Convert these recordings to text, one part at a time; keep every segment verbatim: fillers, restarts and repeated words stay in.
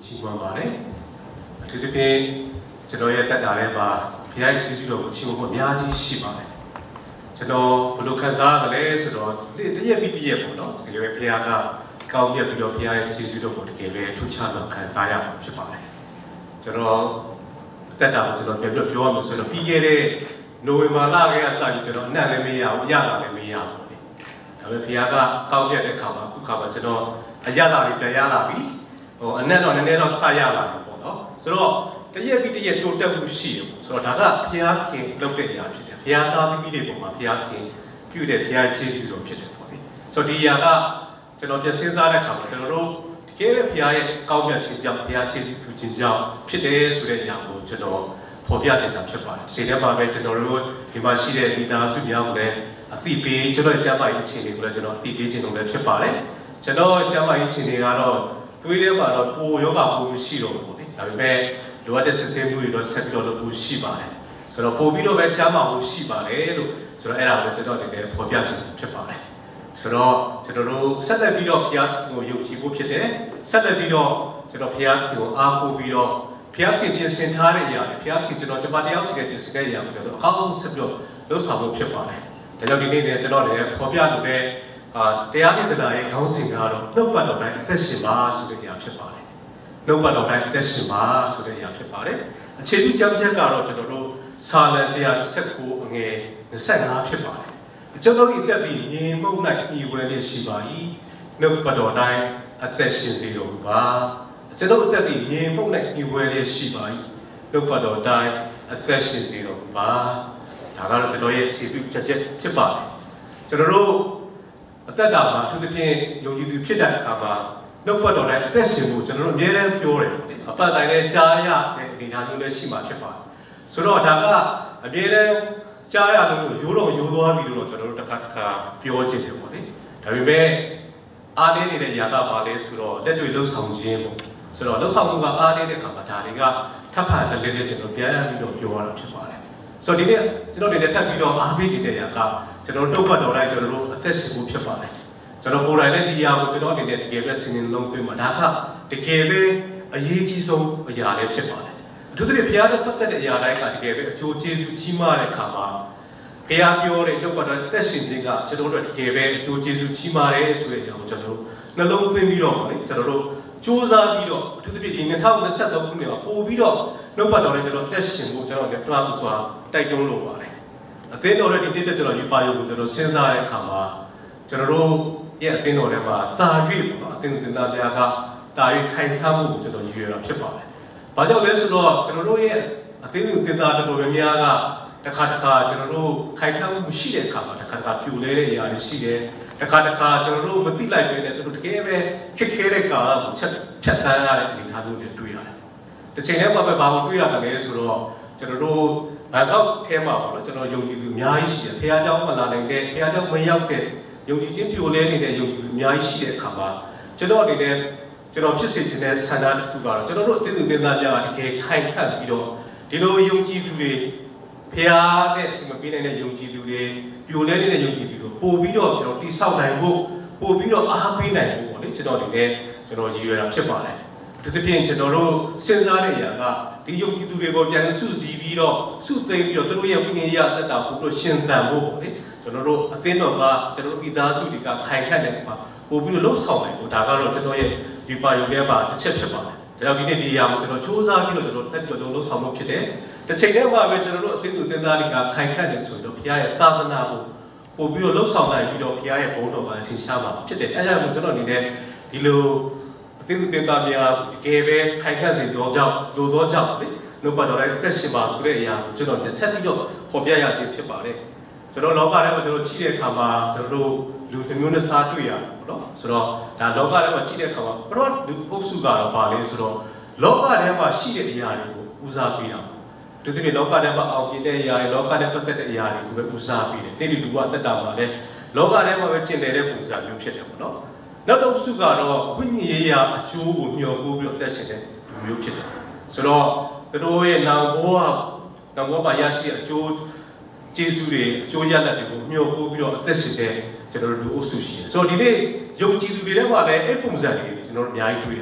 ချီးမွမ်းပါတယ်အထူးသဖြင့်ကျွန်တော်ရဲ့တက်တာထဲမှာဘုရားရဲ့ကျေးဇူးတော်ကိုချီးမွမ်းဖို့အများကြီးရှိပါတယ်ကျွန်တော်ဘယ်လိုခံစားရလဲဆိုတော့တရက်ပြီးတရက်ပေါ့နော်တကယ်ပဲဘုရားကကောင်းမြတ်ပြီးတော့ဘုရားရဲ့ကျေးဇူးတော်ကိုတကယ်ပဲထူးခြားစွာခံစားရမှာဖြစ်ပါတယ်ကျွန်တော်တက်တာကိုကျွန်တော်ပြန်ပြောပြောရမယ်ဆိုတော့ပြီးခဲ့တဲ့နိုဝင်ဘာလကစပြီးကျွန်တော်အနံ့လည်းမရဘူးအရသာလည်းမရဘူးလေဒါပေမဲ့ဘုရားကကောင်းမြတ်တဲ့ခါမှာအခုခါမှာကျွန်တော်အရသာလေးပြန်ရလာပြီဟိုအနံ့တော့နည်းနည်းတော့စရလာပြီပေါ့နော်ဆိုတော့တရက်ပြီးတရက်တိုးတက်မှုရှိတယ်ပေါ့ဆိုတော့ဒါကဘုရားခင်လုပ်တဲ့အရာဖြစ်တယ်ဘုရားသားပြီးပြီးတွေပုံမှာဘုရားခင်ပြုတဲ့ဘုရားကျေးဇူးတော်ဖြစ်တယ်ပေါ့လေဆိုတော့ဒီအရာကကျွန်တော်ပြန်စဉ်းစားတဲ့အခါမှာကျွန်တော်တို့တကယ်ပဲဘုရားရဲ့ကောင်းမြတ်ခြင်းကြောင့်ဘုရားကျေးဇူးပြုခြင်းကြောင့်ဖြစ်တယ်ဆိုတဲ့အရာကိုကျွန်တော်ဖော်ပြခြင်းကြောင့်ဖြစ်ပါတယ်ဒီထဲမှာပဲကျွန်တော်တို့ဒီမှာရှိတဲ့မိသားစုများကိုလည်းအသိပေးကျွန်တော်ကျမ်းမာရေးအခြေအနေကိုလည်းကျွန်တော်အသိပေးခြင်းလုပ်လည်းဖြစ်ပါတယ်ကျွန်တော်ကျမ်းမာရေးအခြေအနေကတော့သွေးထဲမှာတော့ပိုယောဂပိုရှိတော့ဘူးလေဒါပေမဲ့လိုအပ်တဲ့စစ်ဆေးမှုတွေတော့ဆက်ပြီးတော့လုပ်ဖို့ရှိပါတယ်ဆိုတော့ပို့ပြီးတော့ပဲကျမ်းမာမှုရှိပါတယ်လို့ဆိုတော့အဲ့ဒါကိုကျွန်တော်အနေနဲ့ဖော်ပြခြင်းဖြစ်ပါတယ်ဆိုတော့ကျွန်တော်တို့ဆက်လက်ပြီးတော့ဘုရားကိုယုံကြည်ဖို့ဖြစ်တယ်ဆက်လက်ပြီးတော့ကျွန်တော်ဘုရားကိုအားကိုးပြီးတော့ဘုရားခင်ပြင်ဆင်ထားတဲ့အရာဘုရားခင်ကျွန်တော်ကျွန်မတယောက်စီကပြင်ဆင်တဲ့အရာကိုကျွန်တော်အကောင်းဆုံးဆက်ပြီးတော့လုပ်ဆောင်ဖို့ဖြစ်ပါတယ်ဒါကြောင့်ဒီနေ့လည်းကျွန်တော်လည်းဖော်ပြလို့ပဲအာတရားဒေသနာရဲ့ခေါင်းစဉ်ကတော့နှုတ်ပတ်တော်တိုင်းအသက်ရှင်ပါဆိုတဲ့အရာဖြစ်ပါတယ်နှုတ်ပတ်တော်တိုင်းအသက်ရှင်ပါဆိုတဲ့အရာဖြစ်ပါတယ်အခြေပြုကျမ်းချက်ကတော့ကျွန်တော်တို့စာလံone nineteenအငယ်twenty-fiveဖြစ်ပါတယ်ကျွန်တော်တို့အသက်ပြီးငြိမ်မုန်းလိုက်ညီဝဲလေးရှိပါ၏နှုတ်ပတ်တော်တိုင်းအသက်ရှင်စေတော်မူပါကျွန်တော်အသက်ပြီးငြိမ်မုန်းလိုက်ညီဝဲလေးရှိပါ၏နှုတ်ပတ်တော်တိုင်းအသက်ရှင်စေတော်မူပါဒါကတော့ကျွန်တော်ရဲ့အခြေပြုချက်ချက်ဖြစ်ပါတယ်ကျွန်တော်တို့အသက်တာမှာအထူးသဖြင့်ယုံကြည်သူဖြစ်တဲ့အခါမှာနှုတ်ပတ်တော်တိုင်းအသက်ရှင်ဖို့ကျွန်တော်တို့အမြဲတမ်းပြောတယ်အပတ်တိုင်းလည်းကြားရတဲ့အနေအထားမျိုးလည်းရှိမှဖြစ်ပါတယ်ဆိုတော့ဒါကအမြဲတမ်းကြားရလို့ရိုးတော့ရိုးသွားပြီလို့ကျွန်တော်တို့တစ်ခါတစ်ခါပြောချင်တယ်ပေါ့လေဒါပေမဲ့အားလေးနေတဲ့ຢာကပါလဲဆိုတော့လက်တွေလှုပ်ဆောင်ခြင်းပေါ့ဆိုတော့လှုပ်ဆောင်မှုကအားလေးတဲ့ခါမှာဒါတွေကထပ်ဖန်တလေးလေးကျွန်တော်ပြန်ပြီးတော့ပြောရတာဖြစ်ပါတယ်ဆိုတော့ဒီနေ့ကျွန်တော်ဒီနေ့ထပ်ပြီးတော့အားပေးကြတဲ့ຢာကကျွန်တော်တို့ပတ်တော်တိုင်းကျွန်တော်တို့အသက်ရှင်ဖို့ဖြစ်ပါတယ်ကျွန်တော်ကိုယ်တိုင်လည်းဒီຢာကိုကျွန်တော်အနေနဲ့တကယ်ပဲစဉ်းစားလုံးသွင်းမှာဒါကတကယ်ပဲအရေးကြီးဆုံးအရာလေးဖြစ်ပါတယ်အထူးသဖြင့်ဘုရားနဲ့ပတ်သက်တဲ့အရာတိုင်းကတကယ်ပဲအကျိုးကျေးဇူးကြီးမားတဲ့အခါမှာဘုရားပြောတဲ့နှုတ်ကတော်သက်ရှင်ခြင်းကကျွန်တော်တို့တကယ်ပဲအကျိုးကျေးဇူးကြီးမားတယ်ဆိုတဲ့အကြောင်းကိုကျွန်တော်တို့နှလုံးသွင်းပြီးတော့လေကျွန်တော်တို့စူးစမ်းပြီးတော့အထူးသဖြင့်ဒီtwenty twenty-threeခုနှစ်မှာပို့ပြီးတော့နှုတ်ကတော်နဲ့ကျွန်တော်သက်ရှင်ဖို့ကျွန်တော်လည်းပြတ်စွာတိုက်တွန်းလိုပါတယ်အသင်းတော်ရဲ့ဒီတစ်ကျွန်တော်ယူပါရုံကိုကျွန်တော်စဉ်းစားတဲ့အခါမှာကျွန်တော်တို့ရဲ့အသင်းတော်ထဲမှာတာ၍ပေါ့အသင်းသင်သားများကတာ၍ခိုင်ခန့်မှုကိုကျွန်တော်ရည်ရွယ်တာဖြစ်ပါတယ်။ဘာကြောင့်လဲဆိုတော့ကျွန်တော်တို့ရဲ့အသင်းသူသင်သားတော်တော်များများကတစ်ခါတစ်ခါကျွန်တော်တို့ခိုင်ခန့်မှုရှိတဲ့အခါမှာတစ်ခါတစ်ခါပြိုလဲတဲ့အရာတွေရှိတယ်။တစ်ခါတစ်ခါကျွန်တော်တို့မသိလိုက်ပဲနဲ့တို့တကယ်ပဲခက်ခဲတဲ့ကာလကိုချက်ဖြတ်တန်းရတဲ့အနေအထားမျိုးတွေတွေ့ရတယ်။တစ်ချိန်တည်းမှာပဲဘာမှတွေ့ရတယ်လဲဆိုတော့ကျွန်တော်တို့ဘာတော့ထဲမှာပေါ့နော်ကျွန်တော်ယုံကြည်သူအများကြီးရှိတယ်။ဖခင်เจ้าမလာနိုင်တဲ့ဖခင်เจ้าမရောက်တဲ့ယုံကြည်ခြင်းပြိုလဲနေတဲ့ယုံကြည်သူအများကြီးရှိတဲ့အခါမှာကျွန်တော်အနေနဲ့ကျွန်တော်ဖြစ်စေချင်တဲ့ဆန္ဒတစ်ခုကတော့ကျွန်တော်တို့အသင်းသူသင်သားများကတကယ်ခိုင်ခန့်ပြီးတော့ဒီလိုယုံကြည်သူတွေဖခင်နဲ့အချိန်မပေးနိုင်တဲ့ယုံကြည်သူတွေပြိုလဲနေတဲ့ယုံကြည်သူတွေပို့ပြီးတော့ကျွန်တော်တိဆောက်နိုင်ဖို့ပို့ပြီးတော့အားပေးနိုင်ဖို့ပေါ့လေကျွန်တော်အနေနဲ့ကျွန်တော်ရည်ရွယ်တာဖြစ်ပါတယ်ဒီတစ်ပြင်ကျွန်တော်တို့စဉ်းစားတဲ့အရာကဒီယုံကြည်သူတွေကိုပြန်စုစည်းပြီးတော့စုသိမ်းပြီးတော့သူတို့ရဲ့ဝိညာဉ်ရေးအသက်တာကိုတို့ရှင်သန်ဖို့ပေါ့လေကျွန်တော်တို့အသင်းတော်ကကျွန်တော်တို့မိသားစုတွေကခိုင်ခန့်တဲ့အခါပို့ပြီးတော့လှုပ်ဆောင်နိုင်ဖို့ဒါကတော့ကျွန်တော်ရဲ့ဒီပါယုံထဲမှာတစ်ချက်ဖြစ်ပါတယ်ဒါကြောင့်ဒီနေ့ဒီအရာကိုကျွန်တော်စူးစမ်းပြီးတော့ကျွန်တော်တက်ပြီးတော့လှုပ်ဆောင်ဖို့ဖြစ်တယ်တစ်ချိန်တည်းမှာပဲကျွန်တော်တို့အသင်းသူသင်သားတွေကခိုင်ခန့်နေဆိုတော့ဘုရားရဲ့သာသနာကိုပို့ပြီးတော့လှုပ်ဆောင်နိုင်ပြီးတော့ဘုရားရဲ့ဘုန်းတော်ကထင်ရှားမှာဖြစ်တယ်အဲဒါကြောင့်ကျွန်တော်အနေနဲ့ဒီလိုအသင်းသူသင်သားများတကယ်ပဲခိုင်ခန့်စေတော့ကြောင့်လိုတော့ကြောင့်လေနှုတ်ပတ်တော်ရဲ့သက်ရှင်ပါဆိုတဲ့အရာကိုကျွန်တော်ဆက်ပြီးတော့ဖော်ပြရခြင်းဖြစ်ပါတယ်ကျွန်တော်လောကထဲမှာကျွန်တော်ကြည့်တဲ့အခါမှာကျွန်တော်တို့လူတစ်မျိုးနဲ့စားတွေ့ရတယ်ပေါ့နော်ဆိုတော့ဒါလောကထဲမှာကြည့်တဲ့အခါမှာပရောလူအုပ်စုကတော့ပါလေဆိုတော့လောကထဲမှာရှိတဲ့အရာတွေကိုဦးစားပေးတာဒီတစ်ပြည့်လောကထဲမှာအောင်ပြတဲ့အရာတွေလောကထဲပတ်သက်တဲ့အရာတွေကိုပဲဦးစားပေးတယ်နေ့ဒီလူကအသက်တာမှာလည်းလောကထဲမှာပဲကျင့်နေတဲ့ပုံစံမျိုးဖြစ်တယ်ပေါ့နော်နောက်တစ်စုကတော့ဝိညာဉ်ရေးရာအကျိုးကိုမျှော်ကိုးပြီးတော့သက်ရှင်တဲ့လူမျိုးဖြစ်တယ်ဆိုတော့သူတို့ရဲ့နောင်ဘဝနောင်ဘဝမှာရရှိတဲ့အကျိုးကျေးဇူးတွေအကျိုးရလဒ်တွေကိုမျှော်ကိုးပြီးတော့အသက်ရှင်တဲ့ကျွန်တော်တို့လူအုပ်စုရှိတယ်ဆိုတော့ဒီနေ့ယုံကြည်သူတွေထဲမှာလည်းအဲ့ပုံစံတွေကျွန်တော်တို့အများကြီးတွေ့ရတယ်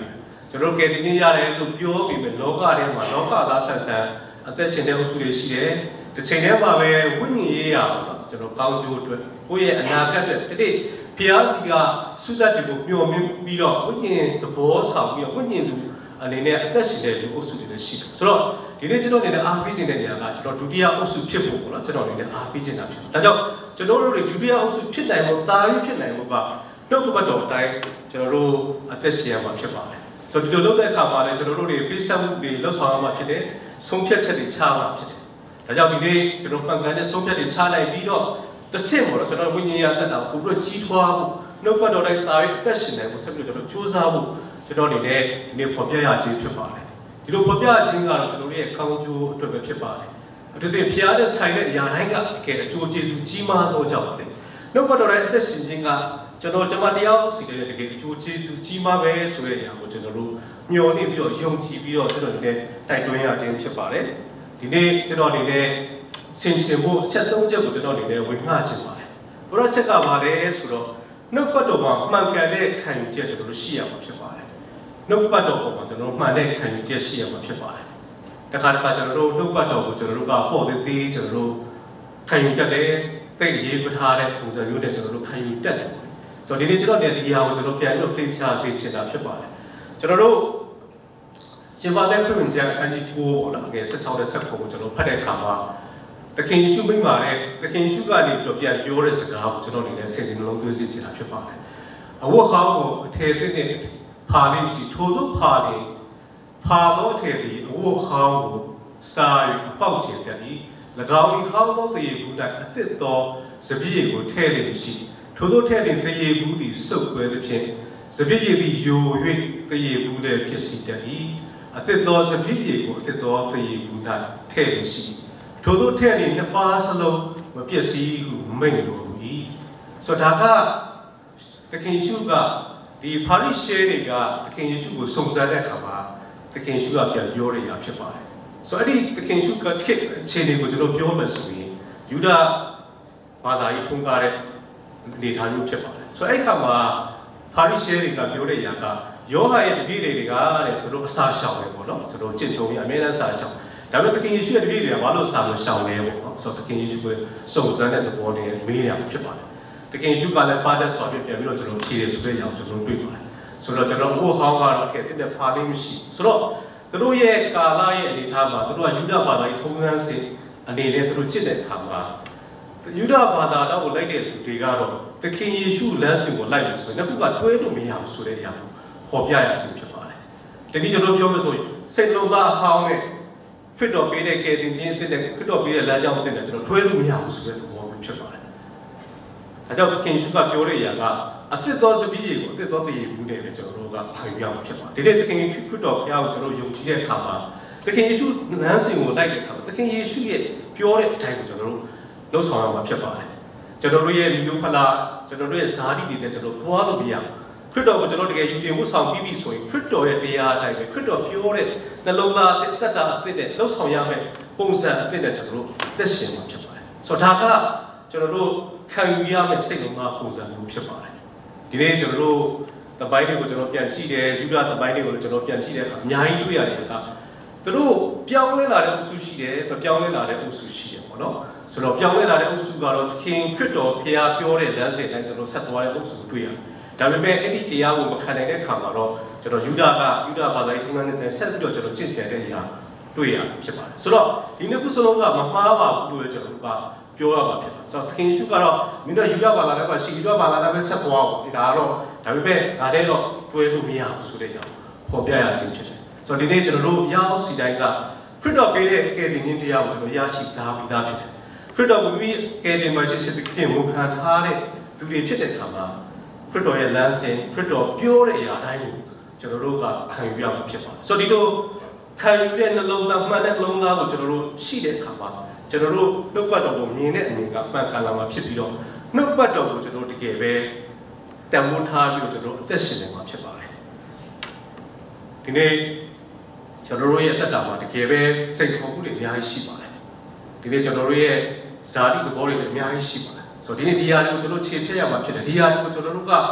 ကျွန်တော်ကယ်တင်ခြင်းရတယ်လို့ပြောပြီးမယ်လောကထဲမှာလောကသားဆန်ဆန်အသက်ရှင်တဲ့အုပ်စုတွေရှိတယ်တစ်ချိန်တည်းမှာပဲဝိညာဉ်ရေးရပါတော့ကျွန်တော်ကောင်းကျိုးအတွက်ကိုယ့်ရဲ့အနာဂတ်အတွက်တတိဖျားစီကစုသက်တွေကိုမျှော်မြင်ပြီးတော့ဝိညာဉ်သဘောဆောင်ပြီးတော့ဝိညာဉ်လူအနေနဲ့အသက်ရှင်တဲ့လူအုပ်စုတွေလည်းရှိတယ်ဆိုတော့ဒီနေ့ကျွန်တော်အနေနဲ့အားပေးခြင်းတဲ့နေရာကကျွန်တော်ဒုတိယအုပ်စုဖြစ်ဖို့ပေါ့နော်ကျွန်တော်အနေနဲ့အားပေးခြင်းတာဖြစ်တယ်ဒါကြောင့်ကျွန်တော်တို့တွေဒုတိယအုပ်စုဖြစ်နိုင်ဖို့သာပြီးဖြစ်နိုင်ဖို့ကနှုတ်ကပတ်တော်အတိုင်းကျွန်တော်တို့အသက်ရှင်ရမှာဖြစ်ပါတယ်ဆိုတော့ဒီလိုလုပ်တဲ့အခါမှာလည်းကျွန်တော်တို့တွေပေးဆက်မှုတွေလှုပ်ဆောင်ရမှာဖြစ်တယ်ဆုံးဖြတ်ချက်တွေချရမှာဖြစ်တယ်ဒါကြောင့်ဒီနေ့ကျွန်တော်မှန်ကန်တဲ့ဆုံးဖြတ်တွေချနိုင်ပြီးတော့တစ်ဆင့်ပေါ့နော်ကျွန်တော်ဝိညာဉ်ရတတ်တာကိုပြီးတော့ကြီးထွားဖို့နှုတ်ကပတ်တော်တိုင်းသာပြီးအသက်ရှင်နိုင်ဖို့ဆက်ပြီးတော့ကျွန်တော်စူးစမ်းဖို့ကျွန်တော်အနေနဲ့ဒီနေ့ဖော်ပြရခြင်းဖြစ်ပါတယ်ဒီလိုဖော်ပြခြင်းကတော့ကျွန်တော်တို့ရဲ့ကောင်းကျိုးအတွက်ပဲဖြစ်ပါတယ်အထူးသဖြင့်ဖျားတဲ့ဆိုင်တဲ့အရာတိုင်းကအကယ်အကျိုးကျေးဇူးကြီးမားသောကြောင့်လေနှုတ်ကပတ်တော်တိုင်းအသက်ရှင်ခြင်းကကျွန်တော်ကျွန်မတရားစီတဲ့တကယ်အကျိုးကျေးဇူးကြီးမားပဲဆိုတဲ့အရာကိုကျွန်တော်တို့မျှော်လင့်ပြီးတော့ယုံကြည်ပြီးတော့ကျွန်တော်ဒီနေ့တိုက်တွန်းရခြင်းဖြစ်ပါတယ်ဒီနေ့ကျွန်တော်အနေနဲ့ဆင်ခြင်ဖို့အချက်သုံးချက်ကိုကျွန်တော်အနေနဲ့ဝေငှခြင်းပါတယ်ဘုရားချက်ကပါလဲဆိုတော့နှုတ်ပတ်တော်မှာမှန်ကန်တဲ့ခံယူချက်ကျွန်တော်တို့ရှိရမှာဖြစ်ပါတယ်နှုတ်ပတ်တော်ပေါ်မှာကျွန်တော်တို့မှန်တဲ့ခံယူချက်ရှိရမှာဖြစ်ပါတယ်တခါတခါကျွန်တော်တို့နှုတ်ပတ်တော်ကိုကျွန်တော်တို့ကပေါ့သေးသေးကျွန်တော်တို့ခံယူတတ်တယ်တိတ်ရေးပထားတဲ့ပုံစံမျိုးနဲ့ကျွန်တော်တို့ခံယူတတ်တယ်ဆိုတော့ဒီနေ့ကျွန်တော်ဒီအရာကိုကျွန်တော်ပြန်ပြီးတော့သိချစေချင်တာဖြစ်ပါတယ်ကျွန်တော်တို့ရှင်ဘာလက်ခရစ်ယာန်အခန်းကြီးကိုပေါ့နော်ငယ်ဆက်၆တဲ့ဆက်ကိုကျွန်တော်ဖတ်တဲ့အခါမှာတခင်ယေရှုမိန့်ပါတယ်တခင်ယေရှုကနေပြီးတော့ပြန်ပြောတဲ့စကားကိုကျွန်တော်အနေနဲ့စိတ်နှလုံးသွင်းစေချင်တာဖြစ်ပါတယ်အဝတ်ဟောင်းကိုအထည်သစ်နဲ့ဖာလေးရှိထို့သောဖာလေးဖာသောအထည်သည်အဝတ်ဟောင်းကိုစာရီပေါက်ချင်တယ်၎င်းဒီဟောင်းသောတရေဘူး၌အသစ်သောစပည့်ကိုထည့်နေရှိထို့သောထည့်တဲ့တရေဘူးသည်စုပ်ကွဲသဖြင့်စပည့်သည်ယို၍တရေဘူးလည်းဖြစ်စီတတ်၏အသစ်သောစပည့်ကိုအသစ်သောတရေဘူး၌ထည့်နေရှိထို့သောထည့်နေနှစ်ပါးစလုံးမပြည့်စည်ဟုမိန့်တော်မူ၏ဆိုတော့ဒါကတခင်ယေရှုကဒီပါရိရှဲတွေကတခင်ယေရှုကိုစုံစမ်းတဲ့အခါမှာတခင်ယေရှုကပြန်ပြောရတာဖြစ်ပါတယ်ဆိုတော့အဲ့ဒီတခင်ယေရှုကခေတ်အခြေအနေကိုကျွန်တော်ပြောမယ်ဆိုရင်ယူဒဘာသာရေးထုံးကားတဲ့အနေထားမျိုးဖြစ်ပါတယ်ဆိုတော့အဲ့ခါမှာပါရိရှဲတွေကပြောတဲ့အရာကယောဟန်ရဲ့တပည့်တွေကတဲ့သူတို့အစာရှောင်တယ်ပေါ့နော်သူတို့ကျင့်သုံးရအမြဲတမ်းစာရှောင်ဒါပေမဲ့တခင်ယေရှုရဲ့တပည့်တွေကဘာလို့စာမရှောင်လဲပေါ့နော်ဆိုတော့တခင်ယေရှုကိုစုံစမ်းတဲ့သဘောနဲ့မေးရဖြစ်ပါတယ်တခင်ယေရှုကလည်းပါတဲ့ဆိုပြီးပြန်ပြီးတော့ကျွန်တော်ဖြေတယ်ဆိုတဲ့အကြောင်းကျွန်တော်တွေ့ပါတယ်ဆိုတော့ကျွန်တော်ဘုဟောင်းကတော့ခဲ့တဲ့ဖာလေးမရှိဆိုတော့သူတို့ရဲ့ကာလရဲ့အနေအထားမှာသူတို့ကယူဒဘာသာရေးထုံးစံစဉ်အနေနဲ့သူတို့ကျင့်တဲ့အခါမှာယူဒဘာသာတော့ကိုလိုက်တဲ့လူတွေကတော့သခင်ယေရှုလမ်းစဉ်ကိုလိုက်လို့ဆိုရင်နှစ်ခုကတွဲလို့မရဘူးဆိုတဲ့အရာကိုပေါ်ပြရခြင်းဖြစ်ပါတယ်။ဒီနေ့ကျွန်တော်ပြောမယ်ဆိုရင်စိတ်လုံးသားအဟောင်းနဲ့ခရစ်တော်ပေးတဲ့ကယ်တင်ခြင်းအသစ်နဲ့ခရစ်တော်ပေးတဲ့လမ်းကြောင်းအသစ်နဲ့ကျွန်တော်တွဲလို့မရဘူးဆိုတဲ့သဘောမျိုးဖြစ်ပါတယ်။အဲကြောင့်သခင်ယေရှုကပြောတဲ့အရာကအသစ်သောစပည့်ကိုအသစ်သောတရေဘူးနဲ့ကျွန်တော်တို့ကဖန်ပြအောင်ဖြစ်ပါတယ်။ဒီနေ့သခင်ခရစ်တော်ဘုရားကိုကျွန်တော်ယုံကြည်တဲ့အခါမှာသခင်ယေရှုလမ်းစဉ်ကိုလိုက်တဲ့အခါမှာသခင်ယေရှုရဲ့ပြောတဲ့အတိုင်းကိုကျွန်တော်တို့လှုပ်ဆောင်ရမှာဖြစ်ပါတယ်ကျွန်တော်တို့ရဲ့မျိုးဖလားကျွန်တော်တို့ရဲ့ဇာတိတွေနဲ့ကျွန်တော်သွားလို့မရခရစ်တော်ကိုကျွန်တော်တကယ်ယူတင်မှုဆောင်ပြီးပြီဆိုရင်ခရစ်တော်ရဲ့တရားအတိုင်းပဲခရစ်တော်ပြောတဲ့နှလုံးသားအသက်တာအသစ်နဲ့လှုပ်ဆောင်ရမယ်ပုံစံအသစ်နဲ့ကျွန်တော်တို့သက်ရှင်မှာဖြစ်ပါတယ်ဆိုတော့ဒါကကျွန်တော်တို့ခံယူရမယ့်စိတ်လုံးသားပုံစံမျိုးဖြစ်ပါတယ်ဒီနေ့ကျွန်တော်တို့သမိုင်းတွေကိုကျွန်တော်ပြန်ကြည့်တယ်ယူဒသမိုင်းတွေကိုကျွန်တော်ပြန်ကြည့်တဲ့အခါအများကြီးတွေ့ရတယ်ကသူတို့ပြောင်းလဲလာတဲ့အုပ်စုရှိတယ်မပြောင်းလဲလာတဲ့အုပ်စုရှိတယ်ပေါ့နော်ဆိုတော့ပြောင်းလဲလာတဲ့အုပ်စုကတော့ခင်ခရစ်တော်ဖျားပြောတဲ့လမ်းစဉ်တိုင်းကျွန်တော်ဆက်သွားတဲ့အုပ်စုတွေ့ရတယ်ဒါပေမဲ့အဲ့ဒီတရားကိုမခံနိုင်တဲ့အခါမှာတော့ကျွန်တော်ယူဒကယူဒဘာသာရေးထုံးစံနဲ့ဆက်ပြီးတော့ကျွန်တော်ကျင့်ကြံတဲ့အရာတွေ့ရဖြစ်ပါတယ်ဆိုတော့ဒီနှစ်ခုစလုံးကမမှားပါဘူးလို့ကျွန်တော်ကပြောရမှာဖြစ်ပါတယ်ဆိုတော့ခင်ရှုကတော့မင်းတို့ယူဒဘာသာနဲ့ကရှိယူဒဘာသာနဲ့ပဲဆက်သွားအောင်ဒါကတော့ဒါပေမဲ့ဒါတဲ့တော့တွဲလို့မရဘူးဆိုတဲ့အကြောင်းပေါ်ပြရခြင်းဖြစ်တယ်ဆိုတော့ဒီနေ့ကျွန်တော်တို့ရောက်စီတိုင်းကခရစ်တော်ပေးတဲ့ကယ်တင်ခြင်းတရားကိုကျွန်တော်ရရှိထားပြီးသားဖြစ်တယ်ခရစ်တော်ကိုမိကယ်တင်မရှိစစ်ခင်ဝန်ခံထားတဲ့သူတွေဖြစ်တဲ့အခါမှာခရစ်တော်ရဲ့လမ်းစဉ်ခရစ်တော်ပြောတဲ့အရာတိုင်းကိုကျွန်တော်တို့ကခံယူရမှာဖြစ်ပါတယ်ဆိုတော့ဒီလိုခံယူတဲ့နှလုံးသားမှန်တဲ့နှလုံးသားကိုကျွန်တော်တို့ရှိတဲ့အခါမှာကျွန်တော်တို့နှုတ်ပတ်တော်ကိုမြင်တဲ့အမြင်ကမှန်ကန်လာမှာဖြစ်ပြီးတော့နှုတ်ပတ်တော်ကိုကျွန်တော်တို့တကယ်ပဲတန်ဖိုးထားပြီးတော့ကျွန်တော်တို့အသက်ရှင်နေမှာဖြစ်ပါတယ်ဒီနေ့ကျွန်တော်တို့ရဲ့အသက်တာမှာတကယ်ပဲစိတ်ခေါ်မှုတွေအများကြီးရှိပါတယ်ဒီနေ့ကျွန်တော်တို့ရဲ့ဇာတိသဘောတွေလည်းအများကြီးရှိပါတယ်ဆိုတော့ဒီနေ့ဒီဟာတွေကိုကျွန်တော်ခြေဖြတ်ရမှာဖြစ်တယ်ဒီဟာတွေကိုကျွန်တော်တို့က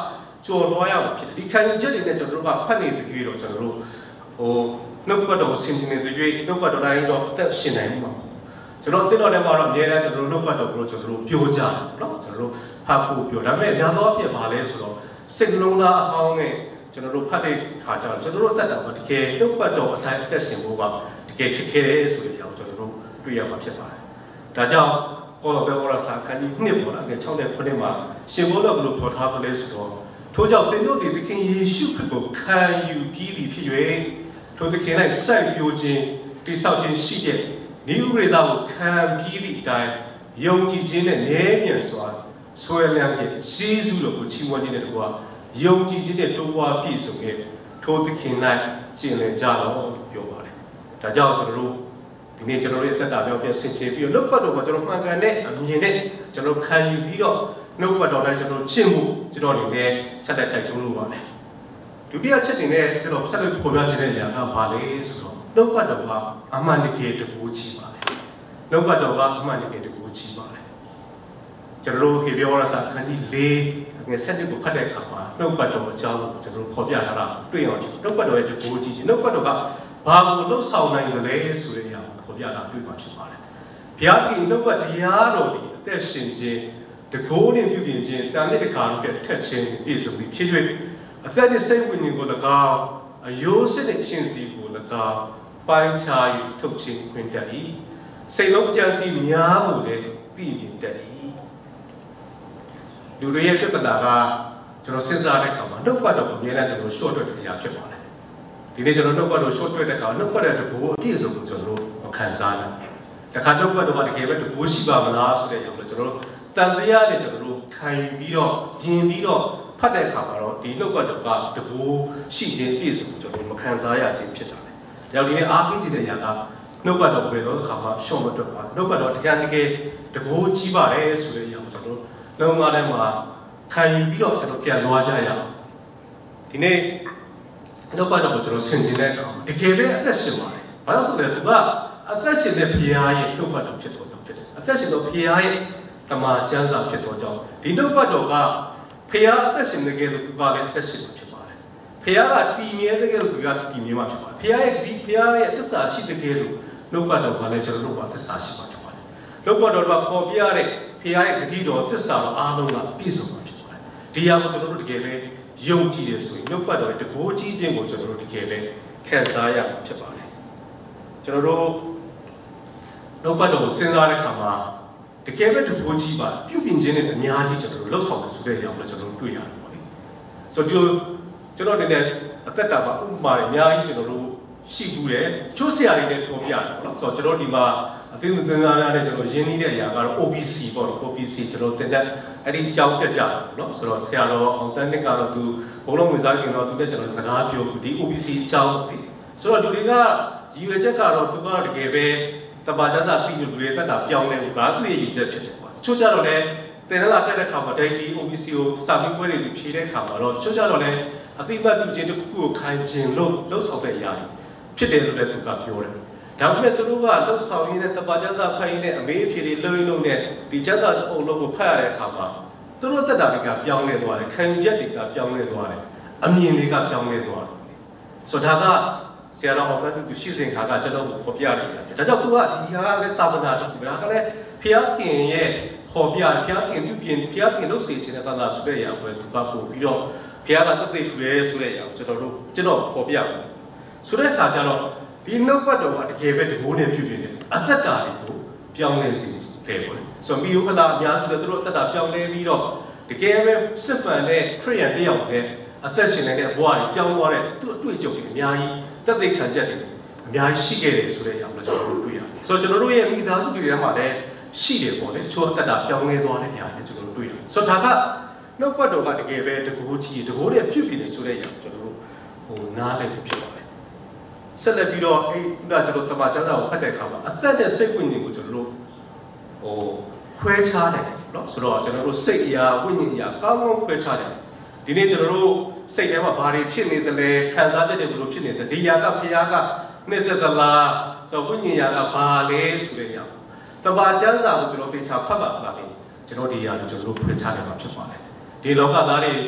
ကြော်လွှားရမှာဖြစ်တယ်ဒီခံယူချက်တွေနဲ့ကျွန်တော်တို့ကဖတ်နေကြည့်တော့ကျွန်တော်တို့ဟိုနှုတ်ပတ်တော်ဆင်ခြင်နေကြည့်နှုတ်ပတ်တော်တိုင်းတော့အသက်ရှင်နိုင်မှာကျွန်တော်သိတော့လည်းမှာတော့အများအားကျွန်တော်တို့နှုတ်ပတ်တော်ကိုကျွန်တော်တို့ပြောကြတယ်နော်ကျွန်တော်တို့ဖတ်ဖို့ပြောဒါပေမဲ့အများသောအဖြစ်ပါလဲဆိုတော့စိတ်နှလုံးသားအဟောင်းနဲ့ကျွန်တော်တို့ဖတ်တဲ့ခါကျတော့ကျွန်တော်တို့အသက်တော်ကတကယ်နှုတ်ပတ်တော်အတိုင်းအသက်ရှင်ဖို့ကတကယ်ခက်ခဲတယ်ဆိုတဲ့အကြောင်းကျွန်တော်တို့တွေ့ရမှာဖြစ်ပါတယ်ဒါကြောင့်ဘောတော်ဘဲဘောရစာခန်းကြီးနှစ်ပေါ်လာတဲ့၆နဲ့ခုနှစ်မှာရှင်ဘောတော်ဘလို့ဖော်ထားသလဲဆိုတော့ထို့ကြောင့်သင်တို့သည်သခင်ယေရှုခရစ်ကိုခံယူပြီးသည်ဖြစ်၍ထိုသခင်၌ဆက်ပြိုခြင်းတိဆောက်ခြင်းရှိတဲ့နိဥရေသားကိုခံပြီးသည့်အတိုင်းယုံကြည်ခြင်းနဲ့နည်းမြန်စွာဆွဲလန်းပြီးရှေးစုတော်ကိုချီးမွမ်းခြင်းနဲ့တကွာယုံကြည်ခြင်းနဲ့တိုးပွားပြည့်စုံခဲ့ထိုသခင်၌ကျင့်လည်ကြတော့ပြောပါတယ်ဒါကြောင့်ကျွန်တော်တို့ဒီနေ့ကျွန်တော်တို့ရဲ့တက်တာပြောပြဆင်ခြင်ပြီးတော့နှုတ်ပတ်တော်ကိုကျွန်တော်မှန်ကန်တဲ့အမြင်နဲ့ကျွန်တော်ခံယူပြီးတော့နှုတ်ပတ်တော်တိုင်းကျွန်တော်ချင့်မှုကျွန်တော်အနေနဲ့ဆက်လက်တိုက်တွန်းလို့ပါတယ်ဒုတိယချက်တင်နဲ့ကျွန်တော်ဆက်လက်ဖော်ပြခြင်းတဲ့နေရာကဘာလဲဆိုတော့နှုတ်ပတ်တော်ကအမှန်တကယ်တကူချီပါတယ်နှုတ်ပတ်တော်ကအမှန်တကယ်တကူချီပါတယ်ကျွန်တော်တို့ခေပြောရစာခန်းကြီးလေးငယ်ဆက်တဲ့ကိုဖတ်တဲ့အခါမှာနှုတ်ပတ်တော်အကြောင်းကိုကျွန်တော်တို့ဖော်ပြထားတာတွေ့ရအောင်နှုတ်ပတ်တော်ရဲ့တကူချီခြင်းနှုတ်ပတ်တော်ကဘာကိုလှုပ်ဆောင်နိုင်ကြလဲဆိုတဲ့အရာကိုဖော်ပြတာတွေ့မှာဖြစ်ပါတယ်ဘုရားခင်နှုတ်ပတ်တရားတော်ဒီအသက်ရှင်ခြင်းတကိုးနဲ့ပြုပြင်ခြင်းတန်တဲ့တခါလို့ထက်ခြင်းပြည့်စုံပြီးဖြစ်၍အသက်နဲ့စိတ်ဝိညာဉ်ကို၎င်းအယိုးစစ်တဲ့ခြင်းစီကို၎င်းပိုင်းခြား၍ထုတ်ခြင်းခွင့်တတ်၏စိတ်လုံးကြံစီများကိုလည်းသိမြင်တတ်၏လူတွေရဲ့ပြဿနာကကျွန်တော်စဉ်းစားတဲ့အခါမှာနှုတ်ပတ်တော်ကိုအများနဲ့ကျွန်တော် short တွေ့တဲ့အရာဖြစ်ပါတယ်ဒီနေ့ကျွန်တော်နှုတ်ပတ်တော် short တွေ့တဲ့အခါနှုတ်ပတ်တဲ့တကူအပြည့်စုံကိုကျွန်တော်တို့ခံစားရတယ်တခါနှုတ်ပတ်တော်ကတကယ်ပဲတကူရှိပါမလားဆိုတဲ့အရာကိုကျွန်တော်တို့တန်တရားနဲ့ကျွန်တော်တို့ခံယူပြီးတော့ပြင်ပြီးတော့ဖတ်တဲ့အခါမှာတော့ဒီနှုတ်ပတ်တော်ကတကူရှိခြင်းပြည့်စုံကျွန်တော်တို့မခံစားရခြင်းဖြစ်တာလေ။ဒါကြောင့်ဒီနေ့အားပေးတဲ့နေရာကနှုတ်ပတ်တော်ပဲတော့အခါမှာရှော့မတွက်ပါနှုတ်ပတ်တော်တရားတကယ်တကူကြီးပါတယ်ဆိုတဲ့အရာကိုကျွန်တော်တို့လုံးဝလည်းမှာခံယူပြီးတော့ကျွန်တော်ပြန်လွှားကြရအောင်ဒီနေ့နှုတ်ပတ်တော်ကိုကျွန်တော်ဆင်ခြင်တဲ့အခါတကယ်ပဲအသက်ရှင်ပါတယ်။ဘာလို့ဆိုလဲသူကအသက်ရှင်တဲ့ဘုရားရဲ့နှုတ်ပတ်တော်ဖြစ်တော်ကြောင့်ဖြစ်တယ်။အသက်ရှင်သောဘုရားရဲ့တမန်ကျမ်းစာဖြစ်တော်ကြောင့်ဒီနှုတ်ပတ်တော်ကဘုရားအသက်ရှင်တဲ့ကဲလို့သူကလည်းအသက်ရှင်ဖြစ်ပါတယ်။ဘုရားကတည်မြဲတဲ့ကဲလို့သူကတည်မြဲမှာဖြစ်ပါတယ်။ဘုရားရဲ့ဒီဘုရားရဲ့သစ္စာရှိတဲ့ကဲလို့နှုတ်ပတ်တော်ကလည်းကျွန်တော်တို့ကသစ္စာရှိမှာဖြစ်ပါတယ်။နှုတ်ပတ်တော်ကပေါ်ပြတဲ့ဘုရားရဲ့ဂတိတော်သစ္စာတော်အားလုံးကပြည့်စုံမှာဖြစ်ပါတယ်။ဒီအရာကိုကျွန်တော်တို့တကယ်ပဲယုံကြည်ရဆိုရင်နှုတ်ပတ်တော်ရဲ့တကိုးကြီးခြင်းကိုကျွန်တော်တို့တကယ်ပဲခံစားရမှာဖြစ်ပါတယ်။ကျွန်တော်တို့နှုတ်ပတ်တော်ကိုစဉ်းစားတဲ့အခါမှာတကယ်ပဲတကိုးကြီးပါပြုပြင်ခြင်းနဲ့အများကြီးကျွန်တော်တို့လှုပ်ဆောင်တယ်ဆိုတဲ့အရာကိုကျွန်တော်တို့တွေ့ရတယ်ပေါ့လေ။ဆိုတော့ကျွန်တော်နေတဲ့အသက်တာမှာဥပမာတွေအများကြီးကျွန်တော်တို့ရှိဘူးတယ်။ချိုးဆရာတွေနဲ့ပြောပြတယ်နော်။ဆိုတော့ကျွန်တော်ဒီမှာအသိဉာဏ်များများနဲ့ကျွန်တော်ရင်းနှီးတဲ့အရာကတော့ O B C ပေါ့နော် O B C ကျွန်တော်တင်တဲ့အဲ့ဒီအကြောင်းပြကြတယ်နော်။ဆိုတော့ဆရာတော်အောင်တန်းနှစ်ကတော့သူဘုံလုံးဝင်စားကြတော့သူနဲ့ကျွန်တော်စကားပြောဒီ O B C အကြောင်းပဲ။ဆိုတော့လူတွေကရည်ရွယ်ချက်ကတော့သူကတကယ်ပဲတပါးကျစာပြီးလူတွေတက်တာပြောင်းလဲလို့ဒါသူ့ရဲ့ရည်ချက်ဖြစ်တယ်ပေါ့။ချို့ကြတော့လည်းတင်လာတက်တဲ့ခါမှာ daily O B C ကိုစာပြီးပွဲတွေဖြေတဲ့ခါမှာတော့ချို့ကြတော့လည်းအသိပတ်ပြုခြင်းတစ်ခုကိုခိုင်ခြင်းလို့လှုပ်ဆောင်တဲ့အရာဖြစ်တယ်လို့လည်းသူကပြောတယ်။ဒါပေမဲ့သူတို့ကလှုပ်ဆောင်ရင်းနဲ့တပါးကျစာဖတ်ရင်းနဲ့အမေးအဖြေတွေလုံးလုံးနဲ့ဒီကျစာအုပ်လုံးကိုဖတ်ရတဲ့အခါမှာသူတို့တက်တာတွေကပြောင်းလဲသွားတယ်ခံယူချက်တွေကပြောင်းလဲသွားတယ်အမြင်တွေကပြောင်းလဲသွားတယ်ဆိုတော့ဒါကဆရာတော်ဟောတဲ့သူရှိစဉ်ခါကကျွန်တော်ကိုဖော်ပြနေတာဒါကြောင့်သူကဒီဟာကလည်းတာဝနာတစ်ခုပဲဒါကလည်းဖျားခင်ရဲ့ဖော်ပြဖျားခင်ပြုပြင်ဖျားခင်လုပ်စေခြင်းတဲ့သာသာဆိုတဲ့အရာကိုသူကပို့ပြီးတော့ဖျားကတသိထူရဲဆိုတဲ့အရာကိုကျွန်တော်တို့ကျွန်တော်ဖော်ပြတယ်ဆိုတဲ့အခါကျတော့ဒီနှုတ်ပတ်တော်ကတကယ်ပဲဒီမိုးနဲ့ပြုပြင်တယ်အသက်တာတွေကိုပြောင်းလဲစေတယ်ပေါ့လေဆိုတော့မိယုဖလာအများစုလည်းသူတို့အသက်တာပြောင်းလဲပြီးတော့တကယ်ပဲစစ်မှန်တဲ့ခရိယန်တယောက်နဲ့အသက်ရှင်နေတဲ့ဘဝတွေပြောင်းသွားတဲ့သူ့အတွေ့အကြုံတွေအများကြီးတက်သိခံချက်တွေအများကြီးရှိခဲ့တယ်ဆိုတဲ့အကြောင်းလည်းကျွန်တော်တို့တွေ့ရတယ်။ဆိုတော့ကျွန်တော်တို့ရဲ့မိသားစုတွေထဲမှာလည်းရှိတယ်ပေါ့လေ။ချိုးအသက်တာပြောင်းလဲသွားတဲ့အရာတွေကျွန်တော်တို့တွေ့ရတယ်။ဆိုတော့ဒါကနှုတ်ပတ်တော်ကတကယ်ပဲတကူကြီးတကူနဲ့ပြုပြင်နေဆိုတဲ့အရာကျွန်တော်တို့ဟိုနားလည်ဖြစ်ပါတယ်။ဆက်လက်ပြီးတော့အဲခုနကကျွန်တော်တမန်ကျမ်းစာကိုဖတ်တဲ့အခါမှာအသက်နဲ့စိတ်ဝိညာဉ်ကိုကျွန်တော်တို့ဟိုခွဲခြားတယ်နော်။ဆိုတော့ကျွန်တော်တို့စိတ်အရာဝိညာဉ်အရာကောင်းကောင်းခွဲခြားတယ်။ဒီနေ့ကျွန်တော်တို့စိတ်ထဲမှာဘာတွေဖြစ်နေတယ်လဲခံစားချက်တွေဘယ်လိုဖြစ်နေတယ်ဒီຢာကဖျားကနှစ်သက်သလားဆိုဝိညာဉ်ຢာကဘာလဲဆိုတဲ့ຢာတပါးကျမ်းစာကိုကျွန်တော်သိချာဖတ်ပါလားလေကျွန်တော်ဒီຢာကိုကျွန်တော်တို့ဖွင့်ချတယ်မှာဖြစ်ပါတယ်ဒီလောကသားတွေ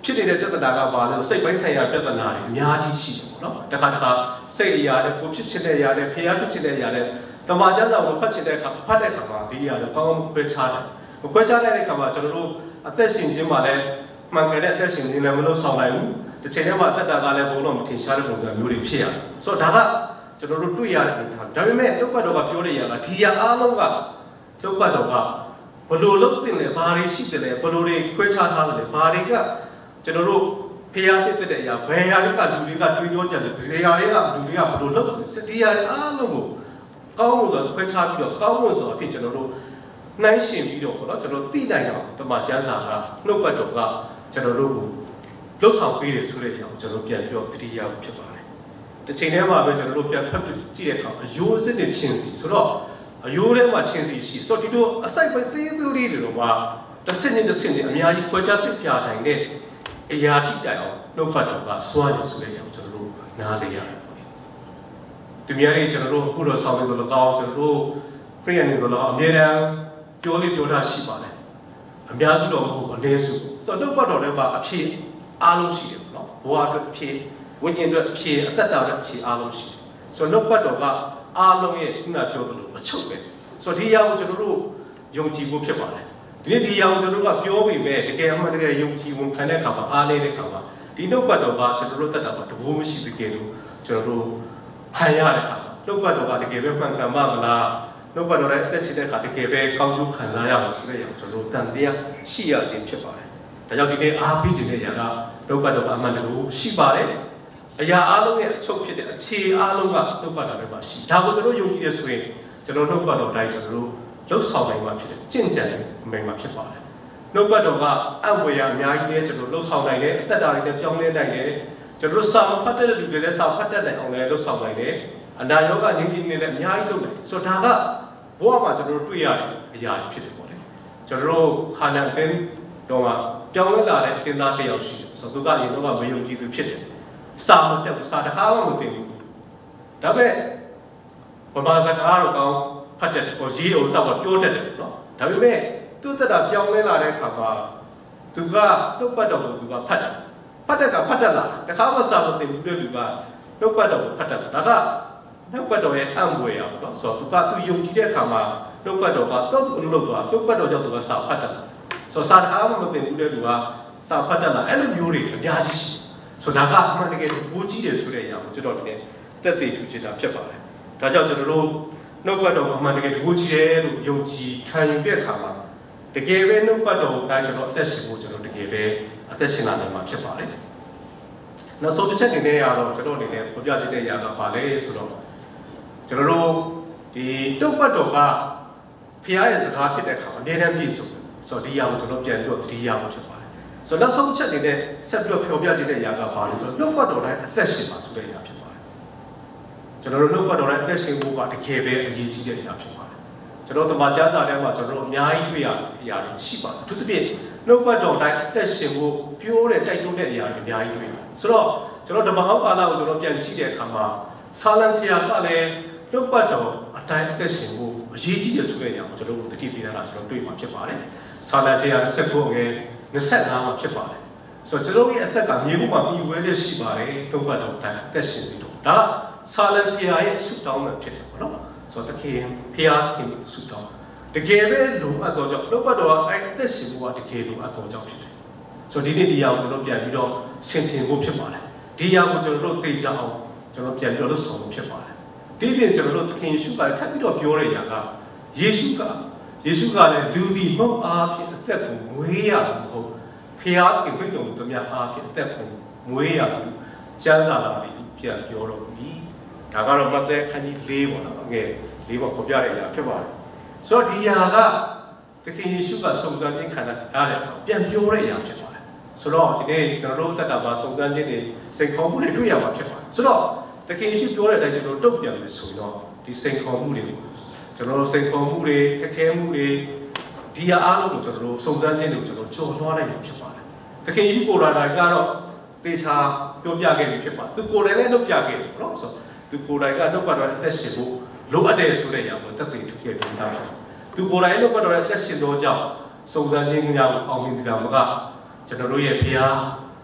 ဖြစ်နေတဲ့ပြဿနာကဘာလဲစိတ်ပိုင်းဆိုင်ရာပြဿနာတွေအများကြီးရှိတယ်ပေါ့နော်တခါတခါစိတ်အရာနဲ့ကိုဖြစ်ချင်တဲ့အရာနဲ့ဖျားဖြစ်ချင်တဲ့အရာနဲ့တမန်ကျမ်းစာကိုဖတ်ချင်တဲ့အခါဖတ်တဲ့အခါမှာဒီအရာတွေကောင်းကောင်းခွဲခြားတယ်ခွဲခြားတဲ့အခါမှာကျွန်တော်တို့အသက်ရှင်ခြင်းမှာလည်းမှန်ကန်တဲ့အသက်ရှင်ခြင်းလည်းမလို့ဆောင်နိုင်ဘူးတစ်ချိန်တည်းမှာအသက်တာကလည်းဘုံတော့မထင်ရှားတဲ့ပုံစံမျိုးတွေဖြစ်ရတယ်ဆိုတော့ဒါကကျွန်တော်တို့တွေ့ရတဲ့အနေအထားဒါပေမဲ့တုတ်ပတ်တော်ကပြောတဲ့အရာကဒီအရာအားလုံးကတုတ်ပတ်တော်ကဘလို့လုံးတင်လဲဘာတွေရှိတယ်လဲဘလို့တွေခွဲခြားထားတယ်ဘာတွေကကျွန်တော်တို့ဖျားဖြစ်တဲ့အရာဘယ်ဟာတွေကလူတွေကတွေးပြောကြတယ်ဘယ်ဟာတွေကလူတွေကဘလို့လုံးစတီးရအားလုံးကိုကောင်းလို့ဆိုခွဲခြားပြီးတော့ကောင်းလို့ဆိုအဖြစ်ကျွန်တော်တို့နှိုင်းရှင်ပြီးတော့ပေါ့နော်ကျွန်တော်သိနိုင်အောင်တမန်ကျမ်းစာကနှုတ်ပတ်တော်ကကျွန်တော်တို့ကိုလှုပ်ဆောင်ပေးတယ်ဆိုတဲ့အကြောင်းကျွန်တော်ပြန်ပြောတတိယဖြစ်ပါတယ်တစ်ချိန်တည်းမှာပဲကျွန်တော်တို့ပြန်ဖတ်ကြည့်တဲ့အခါအယိုးစစ်တဲ့ချင်းစီဆိုတော့အယိုးထဲမှာချင်းစီရှိဆိုတော့ဒီလိုအစိုက်ပဲသေးသေးလေးတွေတော့မှတစ်စင်းနဲ့တစ်စင်းနဲ့အများကြီးခွဲခြားစစ်ပြနိုင်တဲ့အရာထိတိုင်အောင်နှုတ်ပတ်တော်ကစွမ်းတယ်ဆိုတဲ့အကြောင်းကျွန်တော်တို့နားလည်ရတယ်ဒီများလေးကျွန်တော်တို့အခုတော့ဆောင်းပြီးတော့၎င်းကျွန်တော်တို့ခရိယန်တွေကတော့အမြဲတမ်းပြောလေးပြောတာရှိပါတယ်အများစုတော့မဟုတ်ဘူးအနည်းစုဆိုတော့နှုတ်ပတ်တော်ထဲမှာအဖြစ်အားလုံးရှိတယ်နော်ဘဝအတွက်အဖြစ်ဝိညာဉ်အတွက်အဖြစ်အသက်တာအတွက်အဖြစ်အားလုံးရှိတယ်ဆိုတော့နှုတ်ပတ်တော်ကအားလုံးရဲ့ခုနပြောသလိုအချုပ်ပဲဆိုတော့ဒီအရာကိုကျွန်တော်တို့ယုံကြည်ဖို့ဖြစ်ပါတယ်ဒီနေ့ဒီအရာကိုကျွန်တော်တို့ကပြောပြီးမဲ့တကယ်အမှန်တကယ်ယုံကြည်ဝင်ခံတဲ့အခါမှာအားလေးတဲ့အခါမှာဒီနှုတ်ပတ်တော်ကကျွန်တော်တို့တက်တာမှာတဘိုးမရှိသေးလို့ကျွန်တော်တို့ခံရတဲ့အခါနှုတ်ပတ်တော်ကတကယ်ပဲမှန်ကန်ပါမလားနှုတ်ပတ်တော်ရဲ့အသက်ရှင်တဲ့အခါတကယ်ပဲကောင်းကျိုးခံစားရမှာဆိုတဲ့အရာကိုကျွန်တော်တို့တန်တရားရှိရခြင်းဖြစ်ပါတယ်ဒါကြောင့်ဒီနေ့အားပေးခြင်းတဲ့အရာကနှုတ်ပတ်တော်ကအမှန်တကယ်ရှိပါတယ်အရာအားလုံးရဲ့အချုပ်ဖြစ်တဲ့အဖြေအားလုံးကနှုတ်ပတ်တော်ထဲမှာရှိဒါကိုကျွန်တော်ယုံကြည်ရဆိုရင်ကျွန်တော်နှုတ်ပတ်တော်တိုင်းကျွန်တော်တို့လှုပ်ဆောင်နိုင်မှာဖြစ်တယ်ကျင့်ကြံနိုင်မှာဖြစ်ပါတယ်နှုတ်ပတ်တော်ကအံ့ဖွယ်ရအများကြီးနဲ့ကျွန်တော်လှုပ်ဆောင်နိုင်တယ်အသက်တာတွေနဲ့ပြောင်းလဲနိုင်တယ်ကျွန်တော်တို့စာဖတ်တဲ့လူတွေလည်းစာဖတ်တတ်နိုင်အောင်လည်းလှုပ်ဆောင်နိုင်တယ်အနာရောဂါငြိမ်းချမ်းနေလည်းအများကြီးလုပ်တယ်ဆိုတော့ဒါကဘဝမှာကျွန်တော်တို့တွေ့ရတဲ့အရာတွေဖြစ်တယ်ပေါ့လေကျွန်တော်တို့ခါနန်ပင်တော့မှာပြောင်းလဲလာတဲ့အသင်းသားတစ်ယောက်ရှိတယ်ဆိုတော့သူကရင်တော့မယုံကြည်သူဖြစ်တယ်စာမတက်ဘူးစာတစ်ခါမှမသိဘူးဒါပေမဲ့ဘာသာစကားတော့ကောင်းဖတ်တယ်ကိုရေးအောင်စောက်ပြောတတ်တယ်နော်ဒါပေမဲ့သူ့တက်တာပြောင်းလဲလာတဲ့အခါမှာသူကနှုတ်ပတ်တော်ကိုသူကဖတ်တယ်ဖတ်တဲ့ကဖတ်တတ်လာတစ်ခါမှစာမသိဘူးတဲ့သူကနှုတ်ပတ်တော်ကိုဖတ်တတ်တာဒါကနှုတ်ပတ်တော်ရဲ့အံ့ဖွယ်ရပါတော့ဆိုတော့သူကသူယုံကြည်တဲ့အခါမှာနှုတ်ပတ်တော်ကတော့သူ့လုပ်သွားနှုတ်ပတ်တော်ကြောင့်သူကစာဖတ်တတ်တာဆိုတော့စာတစ်ခါမှမသိဘူးတဲ့သူကစာဖတ်တတ်လာအဲ့လိုမျိုးတွေအများကြီးရှိဆိုတော့ဒါကအမှန်တကယ်ဘူကြီးတယ်ဆိုတဲ့အရာကိုကျွန်တော်ဒီနေ့သက်သေထူချင်တာဖြစ်ပါတယ်ဒါကြောင့်ကျွန်တော်တို့နှုတ်ပတ်တော်အမှန်တကယ်ဘူကြီးတယ်လို့ယုံကြည်ခံယူတဲ့အခါမှာတကယ်ပဲနှုတ်ပတ်တော်ကိုတိုင်းကျွန်တော်အသက်ရှင်ဖို့ကျွန်တော်တကယ်ပဲအသက်ရှင်လာနိုင်မှာဖြစ်ပါတယ်နောက်ဆုံးတစ်ချက်အနေနဲ့ရတော့ကျွန်တော်အနေနဲ့ဖော်ပြချင်တဲ့အရာကဘာလဲဆိုတော့ကျွန်တော်တို့ဒီနှုတ်ပတ်တော်ကဖခင်ရဲ့စကားဖြစ်တဲ့အခါအမြဲတမ်းပြည့်စုံတယ်ဆိုတော့ဒီအရာကိုကျွန်တော်ပြန်ပြီးတော့သတိရဖို့ဖြစ်ပါတယ်ဆိုတော့နောက်ဆုံးချက်အနေနဲ့ဆက်ပြီးတော့ဖော်ပြချင်တဲ့အရာကဘာလဲဆိုတော့နှုတ်ပတ်တော်တိုင်းအသက်ရှင်ပါဆိုတဲ့အရာဖြစ်ပါတယ်ကျွန်တော်တို့နှုတ်ပတ်တော်တိုင်းအသက်ရှင်ဖို့ကတကယ်ပဲအရေးကြီးတဲ့အရာဖြစ်ပါတယ်ကျွန်တော်တမန်ကျမ်းစာထဲမှာကျွန်တော်တို့အများကြီးတွေ့ရတဲ့အရာတွေရှိပါတယ်အထူးသဖြင့်နှုတ်ပတ်တော်တိုင်းအသက်ရှင်ဖို့ပြောတဲ့တိုက်တွန်းတဲ့အရာတွေအများကြီးတွေ့ရတယ်ဆိုတော့ကျွန်တော်ဓမ္မဟောင်းကာလကိုကျွန်တော်ပြန်ကြည့်တဲ့အခါမှာဆာလန်ဆရာကလည်းနှုတ်ပတ်တော်အတိုင်းအသက်ရှင်ဖို့အရေးကြီးတယ်ဆိုတဲ့အရာကိုကျွန်တော်တို့တတိပေးတာကျွန်တော်တွေ့မှာဖြစ်ပါတယ်ဆာလန်တရားဆက်ဖို့ငယ်နှစ်ဆက်၅မှာဖြစ်ပါတယ်ဆိုတော့ကျွန်တော်ရဲ့အသက်ကမြေပေါ်မှာပြီးဝဲလက်ရှိပါတယ်နှုတ်ပတ်တော်အတိုင်းအသက်ရှင်စေတော့ဒါဆာလန်ဆရာရဲ့ဆုတောင်းတာဖြစ်တယ်ပေါ့နော်ဆိုတော့တခင်ဖျားခင်ဆုတောင်းတကယ်ပဲလိုအပ်တော့ကြောင့်နှုတ်ပတ်တော်အတိုင်းအသက်ရှင်ဖို့ကတကယ်လိုအပ်တော့ကြောင့်ဖြစ်တယ်ဆိုတော့ဒီနေ့ဒီအရာကိုကျွန်တော်ပြန်ပြီးတော့ဆင်ခြင်ဖို့ဖြစ်ပါတယ်ဒီအရာကိုကျွန်တော်တို့သိကြအောင်ကျွန်တော်ပြန်ပြောလို့ဆိုဖို့ဖြစ်ပါတယ်ဒီပြင်ကျွန်တော်တို့သခင်ယေရှုကထပ်ပြီးတော့ပြောတဲ့အရာကယေရှုကယေရှုကလည်းလူဒီမဟုတ်အားဖြင့်အသက်ကိုမွေးရမှာမဟုတ်ဖျားခင်ခွင့်တော်မူသမျှအားဖြင့်အသက်ကိုမွေးရမှာကျမ်းစာလာပြီးပြန်ပြောတော့ပြီဒါကတော့မဿဲခန်းကြီး၄ပေါ့နော်ငယ်၄ပေါ့ခေါ်ပြတဲ့အရာဖြစ်ပါတယ်ဆိုတော့ဒီအရာကသခင်ယေရှုကစုံစမ်းခြင်းခံရတဲ့အခါပြန်ပြောတဲ့အရာဖြစ်ပါတယ်ဆိုတော့ဒီနေ့ကျွန်တော်တို့တက်တာပါစုံစမ်းခြင်းတွေစိတ်ခေါ်မှုတွေတွေ့ရမှာဖြစ်ပါတယ်ဆိုတော့သခင်ယေရှုပြောတဲ့အတိုင်းကျွန်တော်တုတ်ပြန်လို့ဆိုတော့ဒီစိတ်ခေါ်မှုတွေကိုကျွန်တော်တို့စိတ်ခေါ်မှုတွေခက်ခဲမှုတွေဒီအားလုံးကိုကျွန်တော်တို့စုံစမ်းခြင်းတွေကိုကျွန်တော်ကြော်လွှားနိုင်မှာဖြစ်ပါတယ်သခင်ယေရှုကိုယ်တော်ကတော့သေချာပြောပြခဲ့ပြီဖြစ်ပါတယ်သူကိုယ်တိုင်လည်းလုပ်ပြခဲ့တယ်နော်ဆိုတော့သူကိုယ်တိုင်ကနှုတ်ပတ်တော်အသက်ရှင်ဖို့လိုအပ်တယ်ဆိုတဲ့အရာကိုသက်သေထူခဲ့ပြီးသားဖြစ်သူကိုယ်တိုင်နှုတ်ပတ်တော်အသက်ရှင်သောကြောင့်စုံစမ်းခြင်းများကိုအောင်မြင်ကြမှာကကျွန်တော်တို့ရဲ့ဘုရား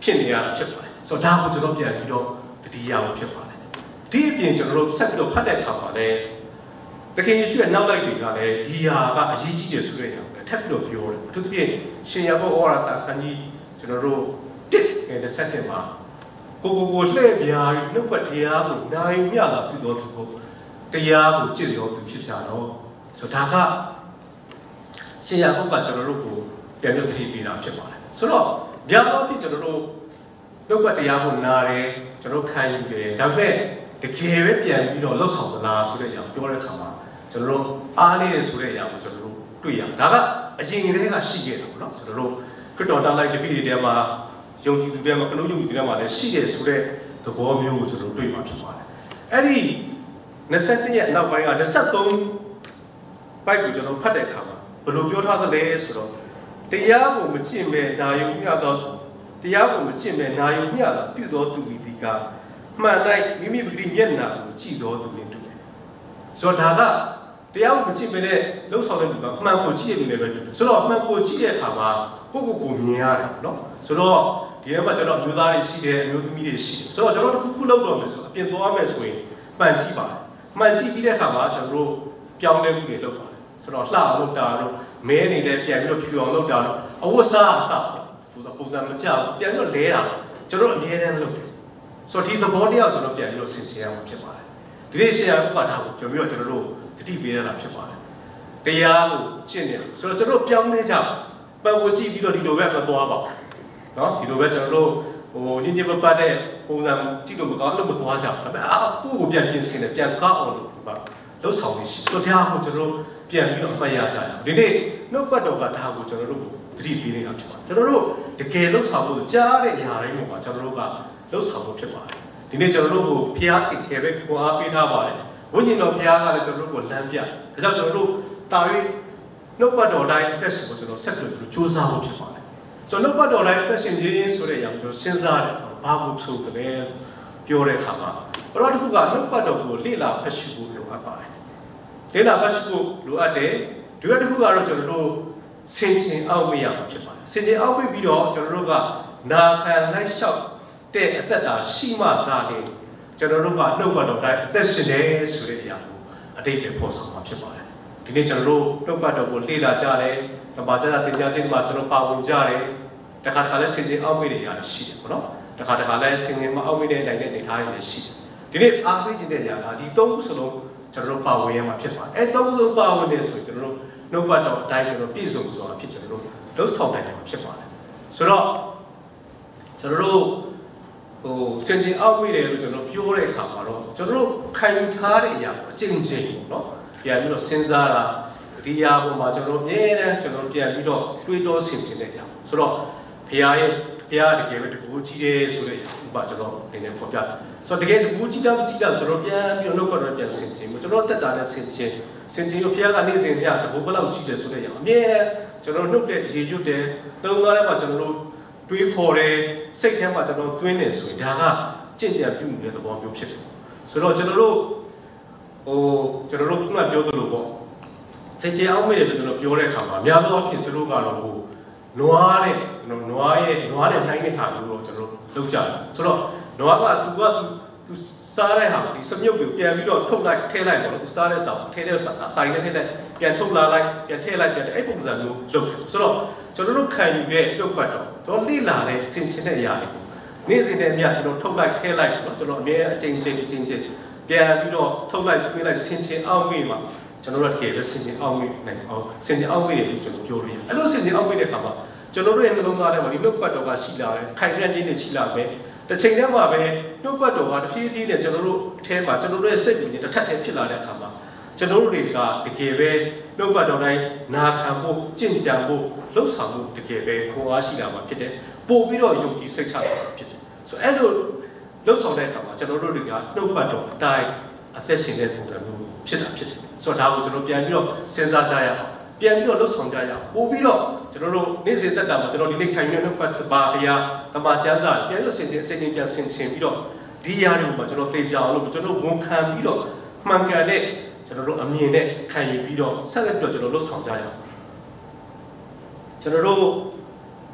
ဖြစ်နေရတာဖြစ်ပါတယ်ဆိုတော့ဒါကိုကျွန်တော်ပြန်ပြီးတော့တတိယကိုဖြစ်ပါတယ်ဒီအပြင်ကျွန်တော်တို့ဆက်ပြီးတော့ဖတ်တဲ့အခါမှာလည်းတခင်ယေရှုရဲ့နောက်လိုက်တွေကလည်းဒီဟာကအရေးကြီးတယ်ဆိုတဲ့အရာကိုထပ်ပြီးတော့ပြောတယ်အထူးသဖြင့်ရှင်ယာကုပ်ဩဝါဒစာအခန်းကြီးကျွန်တော်တို့တစ်နဲ့တစ်ဆက်တင်မှာကိုကိုကိုလှည့်ပြားနှုတ်ပတ်တရားကိုနိုင်မြတာပြုတော်သူကိုတရားကိုကြည်ရောသူဖြစ်ကြတော့ဆိုတော့ဒါကရှင်ယာကုပ်ကကျွန်တော်တို့ကိုပြန်ပြီးတတိပေးတာဖြစ်ပါတယ်ဆိုတော့ဗျာတော့ဖြစ်ကျွန်တော်တို့နှုတ်ပတ်တရားကိုနားတယ်ကျွန်တော်ခံယူတယ်ဒါပေမဲ့တကယ်ပဲပြန်ပြီးတော့လှုပ်ဆောင်သလားဆိုတဲ့အရာပြောတဲ့အခါမှာကျွန်တော်တို့အားလေးတယ်ဆိုတဲ့အရာကိုကျွန်တော်တို့တွေ့ရဒါကအရင်ကတည်းကရှိခဲ့တယ်ပေါ့နော်ကျွန်တော်တို့ခရစ်တော်တာလိုက်တပည့်တွေထဲမှာယုံကြည်သူတွေမှာကနုယုံကြည်သူတွေမှာလည်းရှိတယ်ဆိုတဲ့သဘောမျိုးကိုကျွန်တော်တွေ့မှာဖြစ်ပါတယ်အဲ့ဒီနှစ်ဆက်ရက်နောက်ပိုင်းကနှစ်ဆက်သုံးပိုက်ကိုကျွန်တော်ဖတ်တဲ့အခါမှာဘယ်လိုပြောထားသလဲဆိုတော့တရားကိုမကျင့်မဲ့နာယုံမျှသောတရားကိုမကျင့်မဲ့နာယုံမျှသောပြုသောသူဤဒီကမှန်လိုက်မိမိပဂတိမျက်နှာကိုကြည့်တော်သူနဲ့တူတယ်ဆိုတော့ဒါကတရားကိုမကြည့်မနဲ့လှုပ်ဆောင်တဲ့လူကမှန်ကိုကြည့်ရနေတယ်ပဲတူတယ်ဆိုတော့မှန်ကိုကြည့်တဲ့အခါမှာကိုယ့်ကိုယ်ကိုမြင်ရတယ်နော်ဆိုတော့ဒီထဲမှာကျွန်တော်မျိုးသားတွေရှိတယ်မျိုးသမီးတွေရှိတယ်ဆိုတော့ကျွန်တော်တစ်ခုခုလုပ်တော့မယ်ဆိုအပြင်သွားမယ်ဆိုရင်မှန်ကြည့်ပါတယ်မှန်ကြည့်ပြီးတဲ့အခါမှာကျွန်တော်တို့ပြောင်းလဲမှုတွေလုပ်ပါတယ်ဆိုတော့လှအောင်လုပ်တာတော့မဲနေတယ်ပြန်ပြီးတော့ဖြူအောင်လုပ်တာတော့အဝတ်စားအစားပုံစံမကျဘူးပြန်ပြီးတော့လဲတာကျွန်တော်အမြဲတမ်းလုပ်တယ်ဆိုတော့ဒီသဘောတရားကျွန်တော်ပြန်ပြီးတော့ဆင်ခြင်ရမှာဖြစ်ပါတယ်ဒီနေ့ရှေ့ရဥပဒါကိုပြန်ပြီးတော့ကျွန်တော်တို့တတိပေးရတာဖြစ်ပါတယ်တရားကိုကျင့်တယ်ဆိုတော့ကျွန်တော်ပြောင်းလဲကြပံကိုကြည့်ပြီးတော့ဒီလိုပဲမသွားပါဘူးเนาะဒီလိုပဲကျွန်တော်တို့ဟိုညင်ညင်ပပတ်တဲ့ပုံစံကြည့်လို့မကောင်းလို့မသွားကြဘူးဒါပေမဲ့အာကိုယ့်ကိုပြန်ပြင်ဆင်တယ်ပြန်ကောက်အောင်လို့ပါလှုပ်ဆောင်နေရှိဆိုတော့တရားကိုကျွန်တော်တို့ပြန်ပြီးတော့အမှတ်ရကြတယ်ဒီနေ့နှုတ်ပတ်တော်ကဒါကိုကျွန်တော်တို့တတိပေးနေတာဖြစ်ပါတယ်ကျွန်တော်တို့တကယ်လှုပ်ဆောင်လို့ကြားတဲ့အရာတိုင်းမှာကျွန်တော်တို့ကလှုပ်ဆောင်လို့ဖြစ်ပါတယ်ဒီနေ့ကျွန်တော်တို့ကိုဖျားခင်ပဲခွာပေးထားပါတယ်ဝိညာဉ်တော်ဖျားကလည်းကျွန်တော်တို့ကိုလမ်းပြဒါကြောင့်ကျွန်တော်တို့တာ၍နှုတ်ပတ်တော်တိုင်းအသက်ရှင်ကိုကျွန်တော်ဆက်လို့ကျွန်တော်စူးစမ်းဖို့ဖြစ်ပါတယ်ကျွန်တော်နှုတ်ပတ်တော်တိုင်းအသက်ရှင်ခြင်းဆိုတဲ့အရာကိုကျွန်တော်စဉ်းစားတယ်ဘာလို့ဆိုကြလဲပြောတဲ့အခါမှာဘရောတစ်ခုကနှုတ်ပတ်တော်ကိုလေ့လာဖတ်ရှုဖို့လိုအပ်ပါတယ်လေ့လာဖတ်ရှုဖို့လိုအပ်တယ်ဒီတစ်ခုကတော့ကျွန်တော်တို့ဆင်ခြင်အောက်မေ့ရမှာဖြစ်ပါတယ်ဆင်ခြင်အောက်မေ့ပြီးတော့ကျွန်တော်တို့ကနာခံလိုက်လျှောက်တဲ့အသက်တာရှိမှသာလေကျွန်တော်တို့ကနှုတ်ပတ်တော်တိုင်းအသက်ရှင်တယ်ဆိုတဲ့အရာကိုအတိတ်ပဲဖော်ဆောင်မှာဖြစ်ပါတယ်ဒီနေ့ကျွန်တော်တို့နှုတ်ပတ်တော်ကိုလေ့လာကြတယ်။ဘာသာတရားသင်ကြားခြင်းမှာကျွန်တော်ပါဝင်ကြတယ်။တခါတခါလည်းဆင်ခြင်အောက်မေ့တွေရတယ်ရှိတယ်ပေါ့နော်။တခါတခါလည်းဆင်ခြင်မအောက်မေ့တဲ့နိုင်တဲ့နေသားတွေလည်းရှိတယ်။ဒီနေ့အားပေးခြင်းတဲ့ຢာကဒီသုံးခုစလုံးကျွန်တော်တို့ပါဝင်ရမှာဖြစ်ပါတယ်။အဲသုံးခုစလုံးပါဝင်နေဆိုရင်ကျွန်တော်တို့နှုတ်ပတ်တော်အတိုင်းကျွန်တော်ပြည့်စုံစွာဖြစ်ကျွန်တော်တို့လှုပ်ဆောင်နိုင်မှာဖြစ်ပါတယ်။ဆိုတော့ကျွန်တော်တို့ဟိုစင်တင်အောက်ဝေးတယ်လို့ကျွန်တော်ပြောတဲ့အခါမှာတော့ကျွန်တော်တို့ခံယူထားတဲ့အရာအကျဉ်းချင်းပေါ့နော်ပြန်ပြီးတော့စဉ်းစားတာဒီအရာပေါ်မှာကျွန်တော်အမြဲတမ်းကျွန်တော်ပြန်ပြီးတော့တွေးတောဆင်ခြင်တဲ့အရာဆိုတော့ဘုရားရဲ့ဘုရားတကယ်ပဲတကူကြီးတယ်ဆိုတဲ့ဥပမာကျွန်တော်နည်းနည်းဖော်ပြတယ်ဆိုတော့တကယ်တကူကြီးတောင်ကြီးတောင်ကျွန်တော်ပြန်ပြီးတော့နှုတ်ကတော်ပြန်ဆင်ခြင်ကျွန်တော်တက်တာနဲ့ဆင်ခြင်ဆင်ခြင်လို့ဘုရားကနေစဉ်ဘုရားတကူဘလောက်ကြီးတယ်ဆိုတဲ့အရာအမြဲတမ်းကျွန်တော်နှုတ်တဲ့ရေရွတ်တယ်သုံးသားထဲမှာကျွန်တော်တို့တွေးခေါ်တယ်စိတ်ထဲမှာကျွန်တော်သွင်းနေဆိုရင်ဒါကကြင့်ကြံပြုနေတဲ့သဘောမျိုးဖြစ်တယ်ဆိုတော့ကျွန်တော်တို့ဟိုကျွန်တော်တို့ခုနပြောသလိုပေါ့စင်ကြအောင်မေးတယ်လို့ကျွန်တော်ပြောတဲ့အခါမှာအများသောအားဖြင့်သူတို့ကတော့ဟိုနွားတဲ့နွားရဲ့နွားနဲ့တိုင်းတဲ့ခါမျိုးတော့ကျွန်တော်လုပ်ကြတယ်ဆိုတော့နွားကသူကသူစားတဲ့ဟာဒီစမြုပ်ကိုပြန်ပြီးတော့ထုတ်လိုက်ထည့်လိုက်ပေါ့နော်သူစားတဲ့စာထည့်တဲ့စာစာရင်းနဲ့ထည့်လိုက်ပြန်ထုတ်လာလိုက်ပြန်ထည့်လိုက်ပြန်အဲ့ပုံစံမျိုးလုပ်တယ်ဆိုတော့ကျွန်တော်တို့ခံယူတဲ့တုတ်ဖတ်တော့တော့လိလာတဲ့ဆင်ခြင်တဲ့အရာတွေနေ့စဉ်နဲ့အမျှကျွန်တော်ထုတ်လိုက်ထည့်လိုက်နော်ကျွန်တော်အမြဲအချိန်ချင်းအချိန်ချင်းပြန်ပြီးတော့ထုတ်လိုက်တွေးလိုက်ဆင်ခြင်အောင်မေးမှာကျွန်တော်တို့တကယ်ပဲဆင်ခြင်အောင်မေးနိုင်အောင်ဆင်ခြင်အောင်မေးတယ်လို့ကျွန်တော်ပြောလို့ရတယ်အဲ့လိုဆင်ခြင်အောင်မေးတဲ့အခါမှာကျွန်တော်တို့ရဲ့နှလုံးသားထဲမှာဒီနှုတ်ပတ်တော်ကရှိလာတယ်ခိုင်ခံ့ခြင်းတွေရှိလာမယ်တစ်ချိန်တည်းမှာပဲနှုတ်ပတ်တော်ကတဖြည်းဖြည်းနဲ့ကျွန်တော်တို့အထဲမှာကျွန်တော်တို့ရဲ့စိတ်ဝင်တစ်ထပ်ထဲဖြစ်လာတဲ့အခါမှာကျွန်တော်တို့တွေကတကယ်ပဲနှုတ်ပတ်တော်တိုင်းနာခံဖို့ကြင်ကြံဖို့လှုပ်ဆောင်ဖို့တကယ်ပဲခွန်အားရှိလာမှာဖြစ်တယ်ပို့ပြီးတော့ယုံကြည်စိတ်ချတာဖြစ်တယ်ဆိုအဲ့လိုလှုပ်ဆောင်တဲ့အခါမှာကျွန်တော်တို့တွေကနှုတ်ပတ်တော်အတိုင်းအသက်ရှင်တဲ့ပုံစံမျိုးဖြစ်တာဖြစ်တယ်ဆိုတော့ဒါကိုကျွန်တော်ပြန်ပြီးတော့စဉ်းစားကြရအောင်ပြန်ပြီးတော့လှုပ်ဆောင်ကြရအောင်ပို့ပြီးတော့ကျွန်တော်တို့နေ့စဉ်သက်တာမှာကျွန်တော်ဒီနေ့ခိုင်နေတဲ့နှုတ်ပတ်ပါအရာတမန်ကျမ်းစာပြန်ပြီးတော့ဆင်ခြင်အချိန်ချင်းပြန်ဆင်ခြင်ပြီးတော့ဒီຢာတွေကိုမှာကျွန်တော်သိကြအောင်လို့ကျွန်တော်ဝန်ခံပြီးတော့မှန်ကန်တဲ့ကျွန်တော်တို့အမြင်နဲ့ခံယူပြီးတော့ဆက်လက်ပြီးတော့ကျွန်တော်လှုပ်ဆောင်ကြရအောင်ကျွန်တော်တို့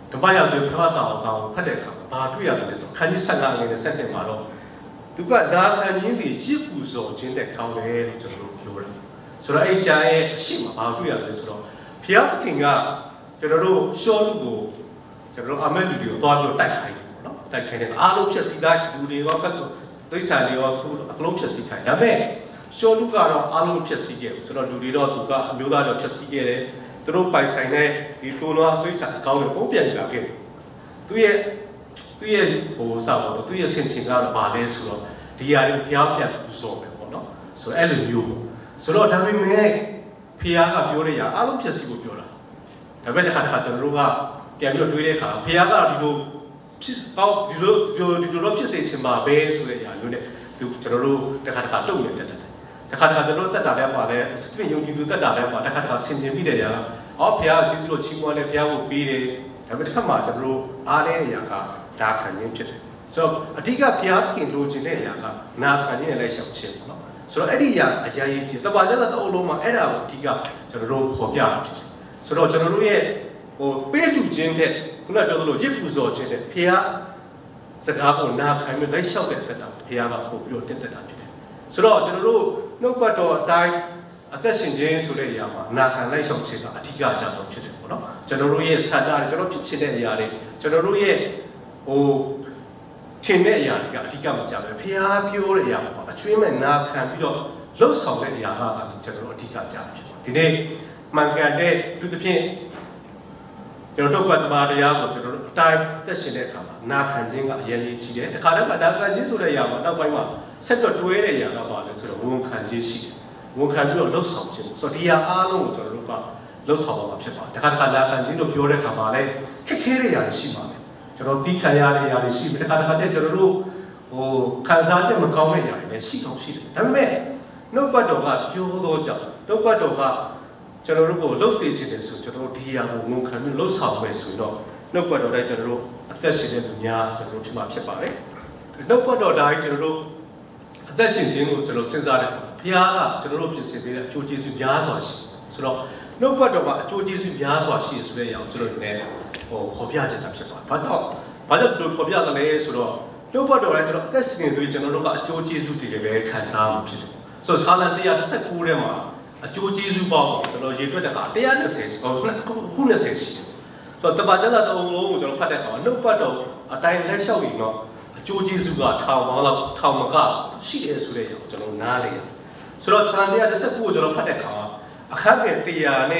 ဓမ္မရာဆိုဓမ္မစာအောင်ဆောင်ဖတ်တဲ့အခါမှာဘာတွေ့ရလဲဆိုခန်းကြီးဆက်လာနေတဲ့ဆက်တဲ့မှာတော့သူကနာခံရင်းတွေရစ်ပူစော်ခြင်းတဲ့ကောင်းတယ်လို့ကျွန်တော်တို့ပြောတယ်ဆိုတော့အဲ့ကြားရဲ့အရှိမဘာတွေ့ရလဲဆိုတော့ဘုရားသခင်ကကျွန်တော်တို့ရှောလူကိုကျွန်တော်တို့အမက်လူတွေကိုသွားပြီးတိုက်ခိုင်းတယ်ပေါ့နော်တိုက်ခိုင်းတယ်အားလုံးဖြစ်စီတာလူတွေရောကတ်ဒိဋ္ဌာန်တွေရောသူအလုံးဖြစ်စီခိုင်းဒါပေမဲ့ရှောလူကတော့အားလုံးဖြစ်စီခဲ့ဘူးဆိုတော့လူတွေတော့သူကအမျိုးသားတော့ဖြစ်စီခဲ့တယ်သူတို့ပိုင်ဆိုင်တဲ့ဒီတိုးလွားဒိဋ္ဌာန်အကောင်းတွေပုံပြန်လာခဲ့တယ်သူရဲ့သူရဲ့ဟိုစပါတော့သူရဲ့ဆင်ခြင်ကတော့ဗာလဲဆိုတော့ဒီຢာတွေဘုရားပြန်ပူစော်ပဲပေါ့နော်ဆိုတော့အဲ့လိုမျိုးဆိုတော့ဒါပေမဲ့ဖျားကပြောတဲ့ຢာအားလုံးဖြစ်စီကိုပြောတာဒါပေမဲ့တစ်ခါတစ်ခါကျွန်တော်တို့ကပြန်ပြီးတော့တွေးတဲ့အခါဖျားကဒီလိုဖြစ်တော့ဒီလိုဒီလိုတော့ဖြစ်စေချင်ပါပဲဆိုတဲ့ຢာမျိုးနဲ့သူကျွန်တော်တို့တစ်ခါတစ်ခါတုံ့ပြန်တတ်တယ်တစ်ခါတစ်ခါကျွန်တော်တို့တက်တာလည်းပါလဲသူယုံကြည်သူတက်တာလည်းပါတစ်ခါတစ်ခါဆင်ခြင်ပြီးတဲ့ຢာအော်ဖျားကကျေးဇူးလို့ချီးမွမ်းတယ်ဖျားကိုပေးတယ်ဒါပေမဲ့တစ်ခါမှကျွန်တော်တို့အားတဲ့ຢာကဒါခံရင်းဖြစ်တယ်ဆိုတော့အဓိကဘုရားခင်လိုချင်တဲ့ຢာကနာခံရင်းနဲ့ရှောင်ခြင်းပေါ့နော်ဆိုတော့အဲ့ဒီຢာအရာကြီးကြီးသဘာဝကျတဲ့တအုပ်လုံးမှာအဲ့ဒါကိုအဓိကကျွန်တော်တို့ခေါ်ပြတာဖြစ်တယ်ဆိုတော့ကျွန်တော်တို့ရဲ့ဟိုပေးလူချင်းတဲ့ခုနပြောသလိုရစ်ပူစော်ခြင်းတဲ့ဘုရားစကားကိုနာခံပြီးလိုက်လျှောက်တဲ့တက်တာဘုရားကပို့ပြီးတော့တက်တက်တာဖြစ်တယ်ဆိုတော့ကျွန်တော်တို့နှုတ်ပတ်တော်အတိုင်းအသက်ရှင်ခြင်းဆိုတဲ့ຢာမှာနာခံလိုက်လျှောက်ခြင်းကအဓိကအကျဆုံးဖြစ်တယ်ပေါ့နော်ကျွန်တော်တို့ရဲ့ဆန္ဒတွေကျွန်တော်ဖြစ်ချင်တဲ့အရာတွေကျွန်တော်တို့ရဲ့ဟိုထင်တဲ့အရာတွေကအဓိကမကြပဲဖျားပြောတဲ့အရာပေါ့အကျွေးမဲ့နာခံပြီးတော့လှုပ်ဆောင်တဲ့အရာကကျွန်တော်တို့အဓိကကြဖြစ်တယ်ဒီနေ့မှန်ကန်တဲ့သူတစ်ဖြင့်ကျွန်တော်တို့ကတမန်တရားကိုကျွန်တော်တို့အတိုင်းသက်ရှင်တဲ့အခါမှာနာခံခြင်းကအရေးကြီးတယ်တခါတည်းမှာနာခံခြင်းဆိုတဲ့အရာမှာနောက်ပိုင်းမှာဆက်တော့တွဲတဲ့အရာကပါလဲဆိုတော့ဝန်ခံခြင်းရှိတယ်ဝန်ခံပြီးတော့လှုပ်ဆောင်ခြင်းဆိုတော့ဒီအရာအားလုံးကိုကျွန်တော်တို့ကလှုပ်ဆောင်မှာဖြစ်ပါတယ်တခါတခါနာခံခြင်းလို့ပြောတဲ့အခါမှာလည်းခက်ခဲတဲ့အရာရှိပါတယ်ကျွန်တော်တီးခံရတဲ့အရာတွေရှိပြီတခါတခါကျကျွန်တော်တို့ဟိုခံစားချက်မကောင်းတဲ့အရာတွေလည်းရှိကောင်းရှိတယ်ဒါပေမဲ့နှုတ်ပတ်တော်ကပြောတော့ကြောင့်နှုတ်ပတ်တော်ကကျွန်တော်တို့ကိုလှုပ်စေခြင်းတယ်ဆိုကျွန်တော်တို့ဒီအရာကိုငုံခံပြီးလှုပ်ဆောင်မယ်ဆိုတော့နှုတ်ပတ်တော်တိုင်းကျွန်တော်တို့အသက်ရှင်တဲ့လူများကျွန်တော်တို့ဖြစ်မှာဖြစ်ပါတယ်နှုတ်ပတ်တော်တိုင်းကျွန်တော်တို့အသက်ရှင်ခြင်းကိုကျွန်တော်စဉ်းစားတယ်ဘုရားကကျွန်တော်တို့ပြင်ဆင်ပေးတဲ့အကျိုးကျေးဇူးများစွာရှိဆိုတော့နှုတ်ပတ်တော်ကအကျိုးကျေးဇူးများစွာရှိဆိုတဲ့အရာကိုကျွန်တော်တို့လည်းဟိုခေါ်ပြချင်တာဖြစ်ပါတယ်။ဘာကြောင့်ဘာကြောင့်ဒီလိုခေါ်ပြသလဲဆိုတော့နှုတ်ပတ်တော်လည်းကျွန်တော်အသက်ရှင်နေသူကျွန်တော်တို့ကအကျိုးကျေးဇူးတွေလည်းခံစားမှာဖြစ်တယ်။ဆိုတော့စာလံone thirty-nineထဲမှာအကျိုးကျေးဇူးပေါင်းကျွန်တော်ရေတွက်တဲ့အခါone twentyဟိုခုtwentyရှိတယ်။ဆိုတော့တပါးကျမ်းစာတစ်အုပ်လုံးကိုကျွန်တော်ဖတ်တဲ့အခါမှာနှုတ်ပတ်တော်အတိုင်းလက်လျှောက်ရင်တော့အကျိုးကျေးဇူးကထောင်ပေါင်းလောက်ထောင်မကရှိတယ်ဆိုတဲ့အရာကိုကျွန်တော်နားလေ။ဆိုတော့စာလံone thirty-nineကိုကျွန်တော်ဖတ်တဲ့အခါမှာအခန်းငယ်one hundredနဲ့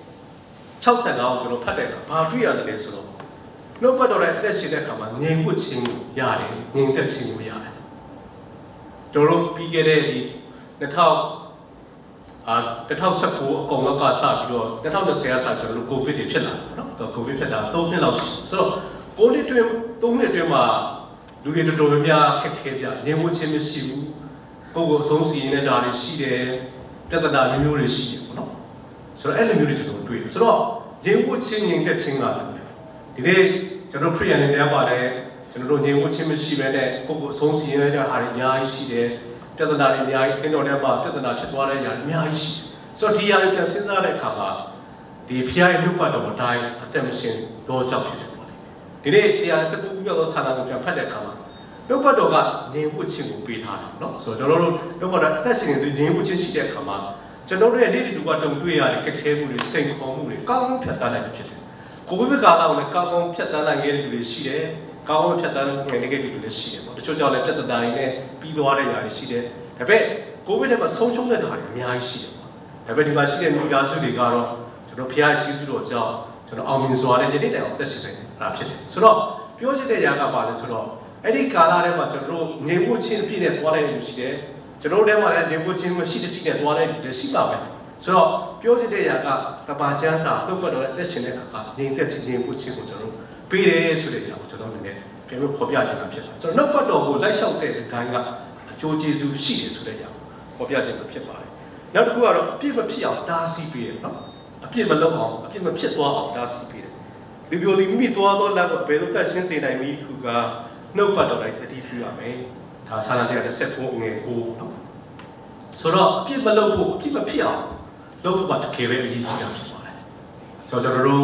sixty-nineကိုကျွန်တော်ဖတ်တဲ့အခါဘာတွေ့ရလဲဆိုတော့နှုတ်ပတ်တော်ရဲ့အသက်ရှင်တဲ့အခါမှာငြိမ်ဝှက်ခြင်းကိုရတယ်ငြိမ်သက်ခြင်းကိုရတယ်တို့တို့ပြီးခဲ့တဲ့ဒီtwo thousandအာtwo thousand nineteenအကုန်လောက်ကစပြီးတော့two thousand twentyကစကျွန်တော်တို့ကိုဗစ်တွေဖြစ်လာတယ်နော်တော့ကိုဗစ်ဖြစ်တာthreeနှစ်လောက်ဆိုတော့ကိုဗစ်တွင်threeနှစ်အတွင်းမှာလူတွေတော်တော်များများခက်ခဲကြငြိမ်ဝှက်ခြင်းမရှိဘူးကိုယ်ကိုအဆုံးစီရင်နေတာတွေရှိတယ်ပြဿနာမျိုးမျိုးတွေရှိတယ်ပေါ့နော်ဆိုတော့အဲ့လိုမျိုးတွေကျွန်တော်တွေ့တယ်ဆိုတော့ငြိမ်ဝှက်ခြင်းငြိမ်သက်ခြင်းကဒီနေ့ကျွန်တော်ခရိယန်တွေများပါတယ်ကျွန်တော်တို့ငြိမ်ဝှက်ခြင်းမရှိဘဲနဲ့ကိုယ့်ကိုအဆုံးစီရင်ရတဲ့အားတွေအများကြီးရှိတယ်ပြဿနာတွေအများကြီးအင်းတော်ထဲမှာပြဿနာဖြစ်သွားတဲ့ຢာတွေအများကြီးရှိဆိုတော့ဒီຢာတွေပြန်စဉ်းစားတဲ့အခါမှာဒီဖျားရဲ့နှုတ်ပတ်တော်အတိုင်းအသက်မရှင်တော့ကြောက်ဖြစ်တယ်ပေါ့လေဒီနေ့one nineteenခုပြောသောဆန္ဒကိုပြန်ဖတ်တဲ့အခါမှာနှုတ်ပတ်တော်ကငြိမ်ဝှက်ခြင်းကိုပေးထားတယ်နော်ဆိုတော့ကျွန်တော်တို့နှုတ်ပတ်တော်အသက်ရှင်နေသူငြိမ်ဝှက်ခြင်းရှိတဲ့အခါမှာကျွန်တော်တို့ရဲ့နေ့တူကတုံတွေ့ရတဲ့ခက်ခဲမှုတွေစိန်ခေါ်မှုတွေကောင်းကောင်းဖြတ်သန်းနိုင်ဖြစ်တယ်ကိုဗစ်ကာလကိုလည်းကောင်းကောင်းဖြတ်သန်းနိုင်ခဲ့တဲ့လူတွေရှိတယ်ကောင်းကောင်းဖြတ်သန်းနိုင်ခဲ့တဲ့လူတွေလည်းရှိတယ်ပေါ့တချို့ကြောင့်လည်းပြဿနာတွေနဲ့ပြီးသွားတဲ့ຢာတွေရှိတယ်ဒါပေမဲ့ကိုဗစ်ထဲမှာဆုံးရှုံးတဲ့ဓာတ်တွေအများကြီးရှိတယ်ပေါ့ဒါပေမဲ့ဒီမှာရှိတဲ့မိသားစုတွေကတော့ကျွန်တော်ဖျားကြီးစုတော်ကြောင့်ကျွန်တော်အောင်မြင်စွာနဲ့ဒီနေ့တိုင်အောင်သက်ရှင်နေတာဖြစ်တယ်ဆိုတော့ပြောချင်တဲ့ຢာကပါလဲဆိုတော့အဲ့ဒီကာလထဲမှာကျွန်တော်တို့ငြိမ်ဖို့ချင်းအပြည့်နဲ့သွားတဲ့လူရှိတယ်ကျွန်တော်တို့ထဲမှာလည်းငြိမ်ဖို့ချင်းမရှိတဲ့ရှိတဲ့သွားတဲ့လူတွေရှိပါမယ်ဆိုတော့ပြောချင်တဲ့ຢာကတပါးချမ်းစာနှုတ်ပတ်တော်ရဲ့အသက်ရှင်တဲ့အခါကငြိမ်သက်ခြင်းငြိမ်ဖို့ချင်းကိုကျွန်တော်တို့ပေးတယ်ဆိုတဲ့ຢာကိုကျွန်တော်အနေနဲ့ပြန်ပြီးဖော်ပြချင်တာဖြစ်ပါတယ်ဆိုတော့နှုတ်ပတ်တော်ကိုလိုက်လျှောက်တဲ့အတိုင်းကအကျိုးကျေးဇူးရှိတယ်ဆိုတဲ့ຢာကိုဖော်ပြချင်တာဖြစ်ပါတယ်နောက်တစ်ခုကတော့အပြည့်မဖြစ်အောင်တားဆီးပေးတယ်နော်အပြည့်မလုပ်အောင်အပြည့်မဖြစ်သွားအောင်တားဆီးပေးတယ်ဒီလိုဒီမိမိသွားတော့လည်းဘယ်လိုသက်ရှင်းစေနိုင်ပြီခုကနှုတ်ပတ်တော်တိုင်းတတိပြုရမယ်ဒါစာလံone thirty-nineငယ်nineနော်ဆိုတော့အပြစ်မလုပ်ဖို့အပြစ်မဖြစ်အောင်လုပ်ဖို့ကတကယ်ပဲအရေးကြီးတာဖြစ်ပါတယ်ဆိုတော့ကျွန်တော်တို့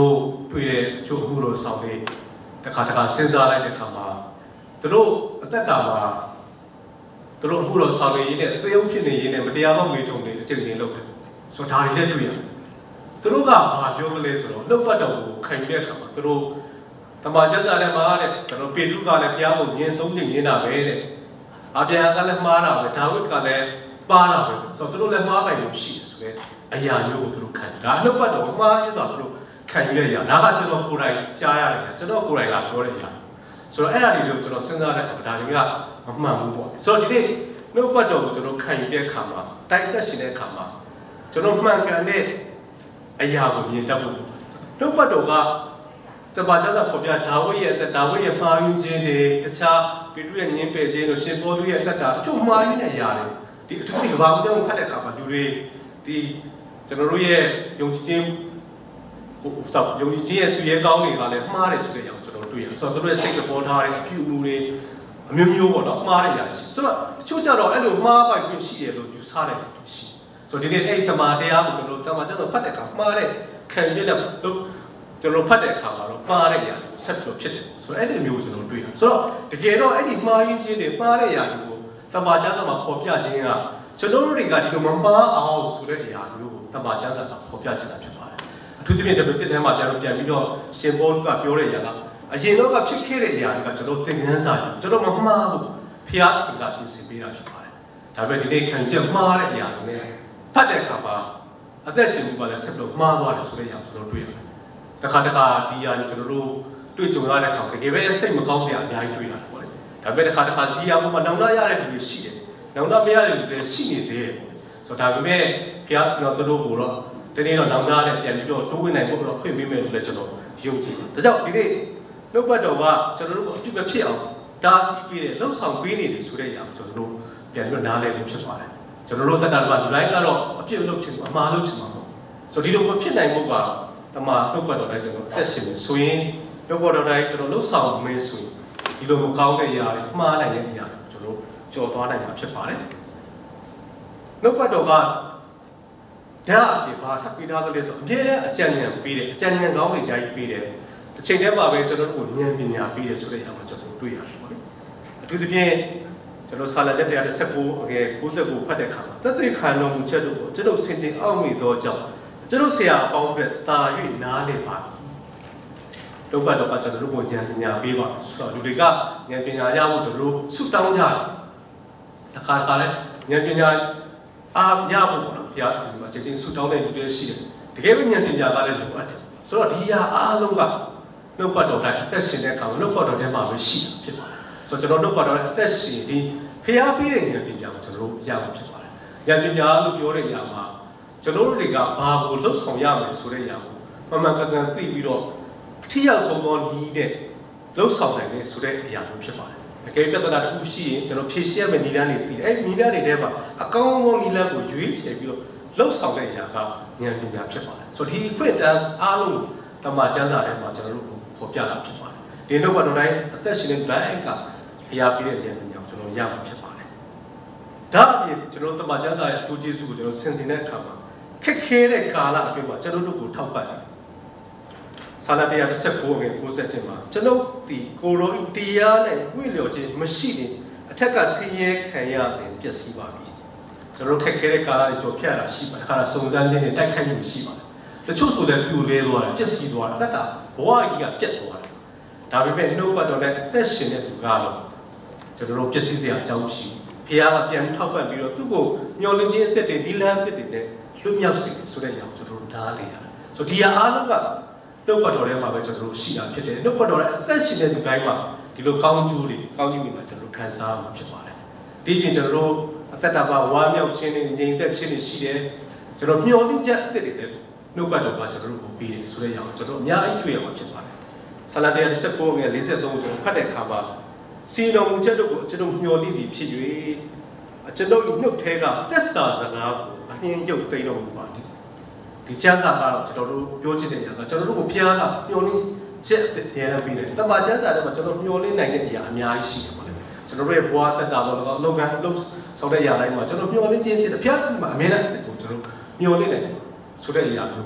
တွေ့တဲ့ချို့မှုလို့ဆောင်နေတခါတခါစဉ်းစားလိုက်တဲ့အခါမှာသူတို့အသက်တာမှာသူတို့မှုလို့ဆောင်နေရင်းနဲ့သေုံဖြစ်နေရင်းနဲ့မတရားသောမေးထုံတွေအကျဉ်းချင်းလုပ်တယ်ဆိုတော့ဒါတွေလည်းတွေ့ရတယ်သူတို့ကဘာပြောမလဲဆိုတော့နှုတ်ပတ်တော်ကိုခံတဲ့အခါမှာသူတို့တမန်ကျမ်းစာထဲမှာတဲ့ကျွန်တော်ပေတရုကလည်းဘုရားကိုညင်သုံးချိန်ညင်တာပဲတဲ့အဗျာကလည်းမှားတာပဲဒါဝိဒ်ကလည်းပါတာပဲဆိုတော့သူတို့လည်းမှားပိုင်လို့ရှိတယ်ဆိုတဲ့အရာမျိုးကိုသူတို့ခံဒါနှုတ်ပတ်တော်မှားရဆိုတော့သူတို့ခံရတဲ့အရာဒါကကျွန်တော်ကိုယ်တိုင်ကြားရတယ်ကျွန်တော်ကိုယ်တိုင်ကပြောတဲ့အရာဆိုတော့အဲ့ဒါတွေကိုကျွန်တော်စဉ်းစားတဲ့အခါဒါတွေကမမှန်ဘူးပေါ့ဆိုတော့ဒီနေ့နှုတ်ပတ်တော်ကိုကျွန်တော်ခံရတဲ့အခါမှာတိုက်သက်ရှင်တဲ့အခါမှာကျွန်တော်မှန်ကန်တဲ့အရာကိုမြင်တတ်ဖို့နှုတ်ပတ်တော်ကတပါးကျမ်းပေါ်ပြဒါဝိဒ်ရဲ့ဒါဝိဒ်ရဲ့မှားယွင်းခြင်းတွေတခြားပေတရုရဲ့ငင်းပယ်ခြင်းတို့ရှင်ပေါလုရဲ့အသက်တာအချို့မှားယွင်းတဲ့အရာတွေဒီအထူးဒီကဘာကြောင့်ဖတ်တဲ့အခါမှာလူတွေဒီကျွန်တော်တို့ရဲ့ယုံကြည်ခြင်းဟိုတော့ယုံကြည်ခြင်းရဲ့သူရဲကောင်းတွေကလည်းမှားတယ်ဆိုတဲ့အကြောင်းကျွန်တော်တွေ့ရတယ်ဆိုတော့သူတို့ရဲ့စိတ်ပေါ်ထားတဲ့အပြုအမူတွေအမျိုးမျိုးပေါ့နော်မှားတဲ့အရာရှိဆိုတော့တချို့ကျတော့အဲ့လိုမှားပိုင်ခွင့်ရှိတယ်လို့ယူဆတယ်ရှိဆိုတော့ဒီနေ့အဲ့ဒီတမန်တရားကိုကျွန်တော်တမန်ကျတော့ဖတ်တဲ့အခါမှားတဲ့ခံရတဲ့ကျွန်တော်ဖတ်တဲ့အခါမှာတော့မှားတဲ့အရာကိုဆက်ပြီးဖြစ်တယ်ဆိုတော့အဲ့ဒီမျိုးကျွန်တော်တွေ့ရတယ်ဆိုတော့တကယ်တော့အဲ့ဒီမှားရင်းခြင်းတွေမှားတဲ့အရာတွေကိုတမန်ကျမ်းစာမှာပေါ်ပြခြင်းကကျွန်တော်တို့တွေကဒီလိုမမှားအောင်ဆိုတဲ့အရာမျိုးကိုတမန်ကျမ်းစာမှာပေါ်ပြခြင်းတာဖြစ်ပါတယ်အထူးသဖြင့်ဒီလိုဖြစ်တဲ့မှာကျွန်တော်ပြန်ပြီးတော့ရှင်ပေါလုကပြောတဲ့အရာကအရင်တော့ကဖြစ်ခဲ့တဲ့အရာတွေကကျွန်တော်သင်ခန်းစာကြီးကျွန်တော်မမှားဘူးဖျားသခင်ကပြင်ဆင်ပေးတာဖြစ်ပါတယ်ဒါပေမဲ့ဒီနေ့ခံချက်မှားတဲ့အရာတွေနဲ့ဖတ်တဲ့အခါမှာအသက်ရှင်မှုကလည်းဆက်ပြီးမှားသွားတယ်ဆိုတဲ့အရာကျွန်တော်တွေ့ရတယ်တခါတခါဒီအရာကိုကျွန်တော်တို့တွေ့ကြုံရတဲ့အခါတကယ်ပဲစိတ်မကောင်းစရာအများကြီးတွေ့ရတယ်ပေါ့လေဒါပေမဲ့တခါတခါဒီအရာပေါ်မှာနောင်တရတဲ့လူတွေရှိတယ်နောင်တမရတဲ့လူတွေရှိနေသေးတယ်ဆိုတော့ဒါပေမဲ့ဘုရားကျွန်တော်တို့ကိုတော့ဒီနေ့တော့နောင်တနဲ့ပြန်ပြီးတော့တိုးဝင်နိုင်ဖို့တော့ဖွင့်ပေးမယ်လို့လည်းကျွန်တော်ယုံကြည်တယ်ဒါကြောင့်ဒီနေ့နှုတ်ပတ်တော်ကကျွန်တော်တို့ကိုအပြစ်မဖြစ်အောင်တားဆီးပေးတယ်လှုပ်ဆောင်ပေးနေတယ်ဆိုတဲ့အရာကိုကျွန်တော်တို့ပြန်ပြီးတော့နားလည်ဖို့ဖြစ်ပါတယ်ကျွန်တော်တို့တက်တာကလူတိုင်းကတော့အပြစ်လုပ်ချင်အမှားလုပ်ချင်မှာပေါ့ဆိုတော့ဒီလိုမဖြစ်နိုင်ဖို့ကတမန်နှုတ်ပတ်တော်တိုင်းကျွန်တော်သက်ရှင်နေဆိုရင်နှုတ်ပတ်တော်တိုင်းကျွန်တော်လှုပ်ဆောင်မင်းဆိုရင်ဒီလိုမကောင်းတဲ့အရာတွေမှားနိုင်တဲ့အရာတွေကျွန်တော်ကြော်သွားနိုင်မှာဖြစ်ပါတယ်နှုတ်ပတ်တော်ကဓာတ်အပြင်ဘာထပ်ပြီးသားလဲဆိုအမြဲတမ်းအကြံဉာဏ်ပေးတယ်အကြံဉာဏ်ကောင်းတွေကြားပေးတယ်တစ်ချိန်တည်းမှာပဲကျွန်တော်တို့ကိုဉာဏ်ပညာပေးတယ်ဆိုတဲ့အရာကိုကျွန်တော်တွေ့ရတယ်ပေါ့လေအထူးသဖြင့်ကျွန်တော်ဆာလတက်တရား၁၉အငယ်၉၉ဖတ်တဲ့အခါမှာတသက်ခံတော်မူချက်တို့ကိုကျွန်တော်စင်စင်အောက်မိသောကြောင့်ကျွန်တော်ဆရာအပေါင်းအတွက်တာ၍နားလည်ပါဒုက္ခတော့ကျွန်တော်တို့ကိုဉာဏ်ပညာပေးပါဆိုတော့လူတွေကဉာဏ်ပညာရဖို့ကျွန်တော်တို့ဆုတောင်းကြတယ်တခါတခါလဲဉာဏ်ပညာအားရဖို့ပေါ့နော်ဘုရားဒီမှာချင်းချင်းဆုတောင်းတဲ့လူတွေရှိတယ်တကယ်ပဲဉာဏ်ပညာကလည်းလိုအပ်တယ်ဆိုတော့ဒီဟာအားလုံးကနှုတ်ပတ်တော်တိုင်းအသက်ရှင်တဲ့အခါမှာနှုတ်ပတ်တော်ထဲမှာပဲရှိတာဖြစ်ပါတယ်ဆိုတော့ကျွန်တော်နှုတ်ပတ်တော်အသက်ရှင်ဒီဖျားပေးတဲ့ဉာဏ်ပညာကိုကျွန်တော်တို့ရမှာဖြစ်ပါတယ်ဉာဏ်ပညာလို့ပြောတဲ့နေရာမှာကျွန်တော်တို့တွေကဘာကိုလှုပ်ဆောင်ရမယ်ဆိုတဲ့အရာကိုမှန်မှန်ကန်ကန်သိပြီးတော့ထိရောက်ဆုံးသောနည်းနဲ့လှုပ်ဆောင်နိုင်တယ်ဆိုတဲ့အရာမျိုးဖြစ်ပါတယ်။အကယ်ပြဿနာတစ်ခုရှိရင်ကျွန်တော်ဖြေရှင်းရမယ့်နည်းလမ်းတွေပြီးတယ်။အဲ့ဒီနည်းလမ်းတွေထဲမှာအကောင်းဆုံးနည်းလမ်းကိုရွေးချယ်ပြီးတော့လှုပ်ဆောင်တဲ့အရာကဉာဏ်ပညာဖြစ်ပါတယ်။ဆိုတော့ဒီအခွင့်အရေးအားလုံးတမန်ကျမ်းစာထဲမှာကျွန်တော်တို့ဖော်ပြတာဖြစ်ပါတယ်။ဒီနောက်ကတော့တိုင်းအသက်ရှင်တဲ့ဘိုင်းကဘုရားပြည့်တဲ့ဉာဏ်ပညာကိုကျွန်တော်ရမှာဖြစ်ပါတယ်။ဒါအပြင်ကျွန်တော်တမန်ကျမ်းစာရဲ့အကျိုးကျေးဇူးကိုကျွန်တော်ဆင်ခြင်တဲ့အခါမှာခက်ခဲတဲ့ကာလအတွင်းမှာကျွန်တော်တို့ကိုထောက်ပံ့တယ်။ဆာလတရား၁၉ငယ်၉၁မှာကျွန်တော်ဒီကိုရောတရားနဲ့ဝိလျော်ခြင်းမရှိရင်အထက်ကဆင်းရဲခံရစဉ်ပျက်စီးပါပြီ။ကျွန်တော်ခက်ခဲတဲ့ကာလတွေကြော်ဖြတ်တာရှိပါတယ်။ခါစုံစမ်းခြင်းနဲ့တိုက်ခိုက်မှုရှိပါတယ်။တချို့ဆိုလည်းပြိုလဲသွားတယ်ပျက်စီးသွားတယ်။သက်တာဘဝကြီးကပြတ်သွားတယ်။ဒါပေမဲ့နှုတ်ပတ်တော်နဲ့အသက်ရှင်တဲ့သူကတော့ကျွန်တော်တို့ပျက်စီးစရာအကြောင်းရှိ။ဘုရားကပြန်ထောက်ပံ့ပြီးတော့သူ့ကိုမျှော်လင့်ခြင်းအသက်တွေဒီလမ်းအသက်တွေနဲ့လွတ်မြောက်စေဆိုတဲ့အကြောင်းကျွန်တော်တို့နားလည်ရတယ်။ဆိုဒီဟာအားလုံးကနှုတ်ပတ်တော်ထဲမှာပဲကျွန်တော်တို့ရှိတာဖြစ်တယ်။နှုတ်ပတ်တော်ရဲ့အသက်ရှင်တဲ့ဒီတိုင်းမှာဒီလိုကောင်းကျိုးတွေကောင်းကျိုးတွေမှာကျွန်တော်တို့ခံစားမှာဖြစ်ပါတယ်။ဒီပြင်ကျွန်တော်တို့အသက်တာကဝါမြောက်ခြင်းနဲ့ငြိမ်သက်ခြင်းတွေရှိတယ်။ကျွန်တော်မျှော်လင့်ချက်အသက်တွေနဲ့နှုတ်ပတ်တော်ကကျွန်တော်တို့ကိုပြီးတယ်ဆိုတဲ့အကြောင်းကျွန်တော်အများကြီးတွေ့ရမှာဖြစ်ပါတယ်။ဆာလတရား၁၉ငယ်၄၃ကျွန်တော်ဖတ်တဲ့အခါမှာစီတော်မူချက်တို့ကိုကျွန်တော်မျှော်လင့်ပြီးဖြစ်၍ကျွန်တော်နှုတ်ထဲကသက်စာစကားကိုအနှင်းရုပ်သိမ်းတော်မူပါတယ်ဒီကျမ်းစာကတော့ကျွန်တော်တို့ပြောချင်တဲ့အရာကကျွန်တော်တို့ကိုဘုရားကမျှော်လင့်ချက်ပြန်လာပြီးတယ်တမန်ကျမ်းစာထဲမှာကျွန်တော်မျှော်လင့်နိုင်တဲ့အရာအများကြီးရှိတယ်ပေါ့လေကျွန်တော်တို့ရဲ့ဘဝသက်တာပေါ်တော့လောကလုံးဆောင်တဲ့အရာတိုင်းမှာကျွန်တော်မျှော်လင့်ခြင်းဖြစ်တယ်ဘုရားစီမှာအမြဲတမ်းကိုကျွန်တော်မျှော်လင့်တယ်ဆိုတဲ့အရာမျိုးကျွန်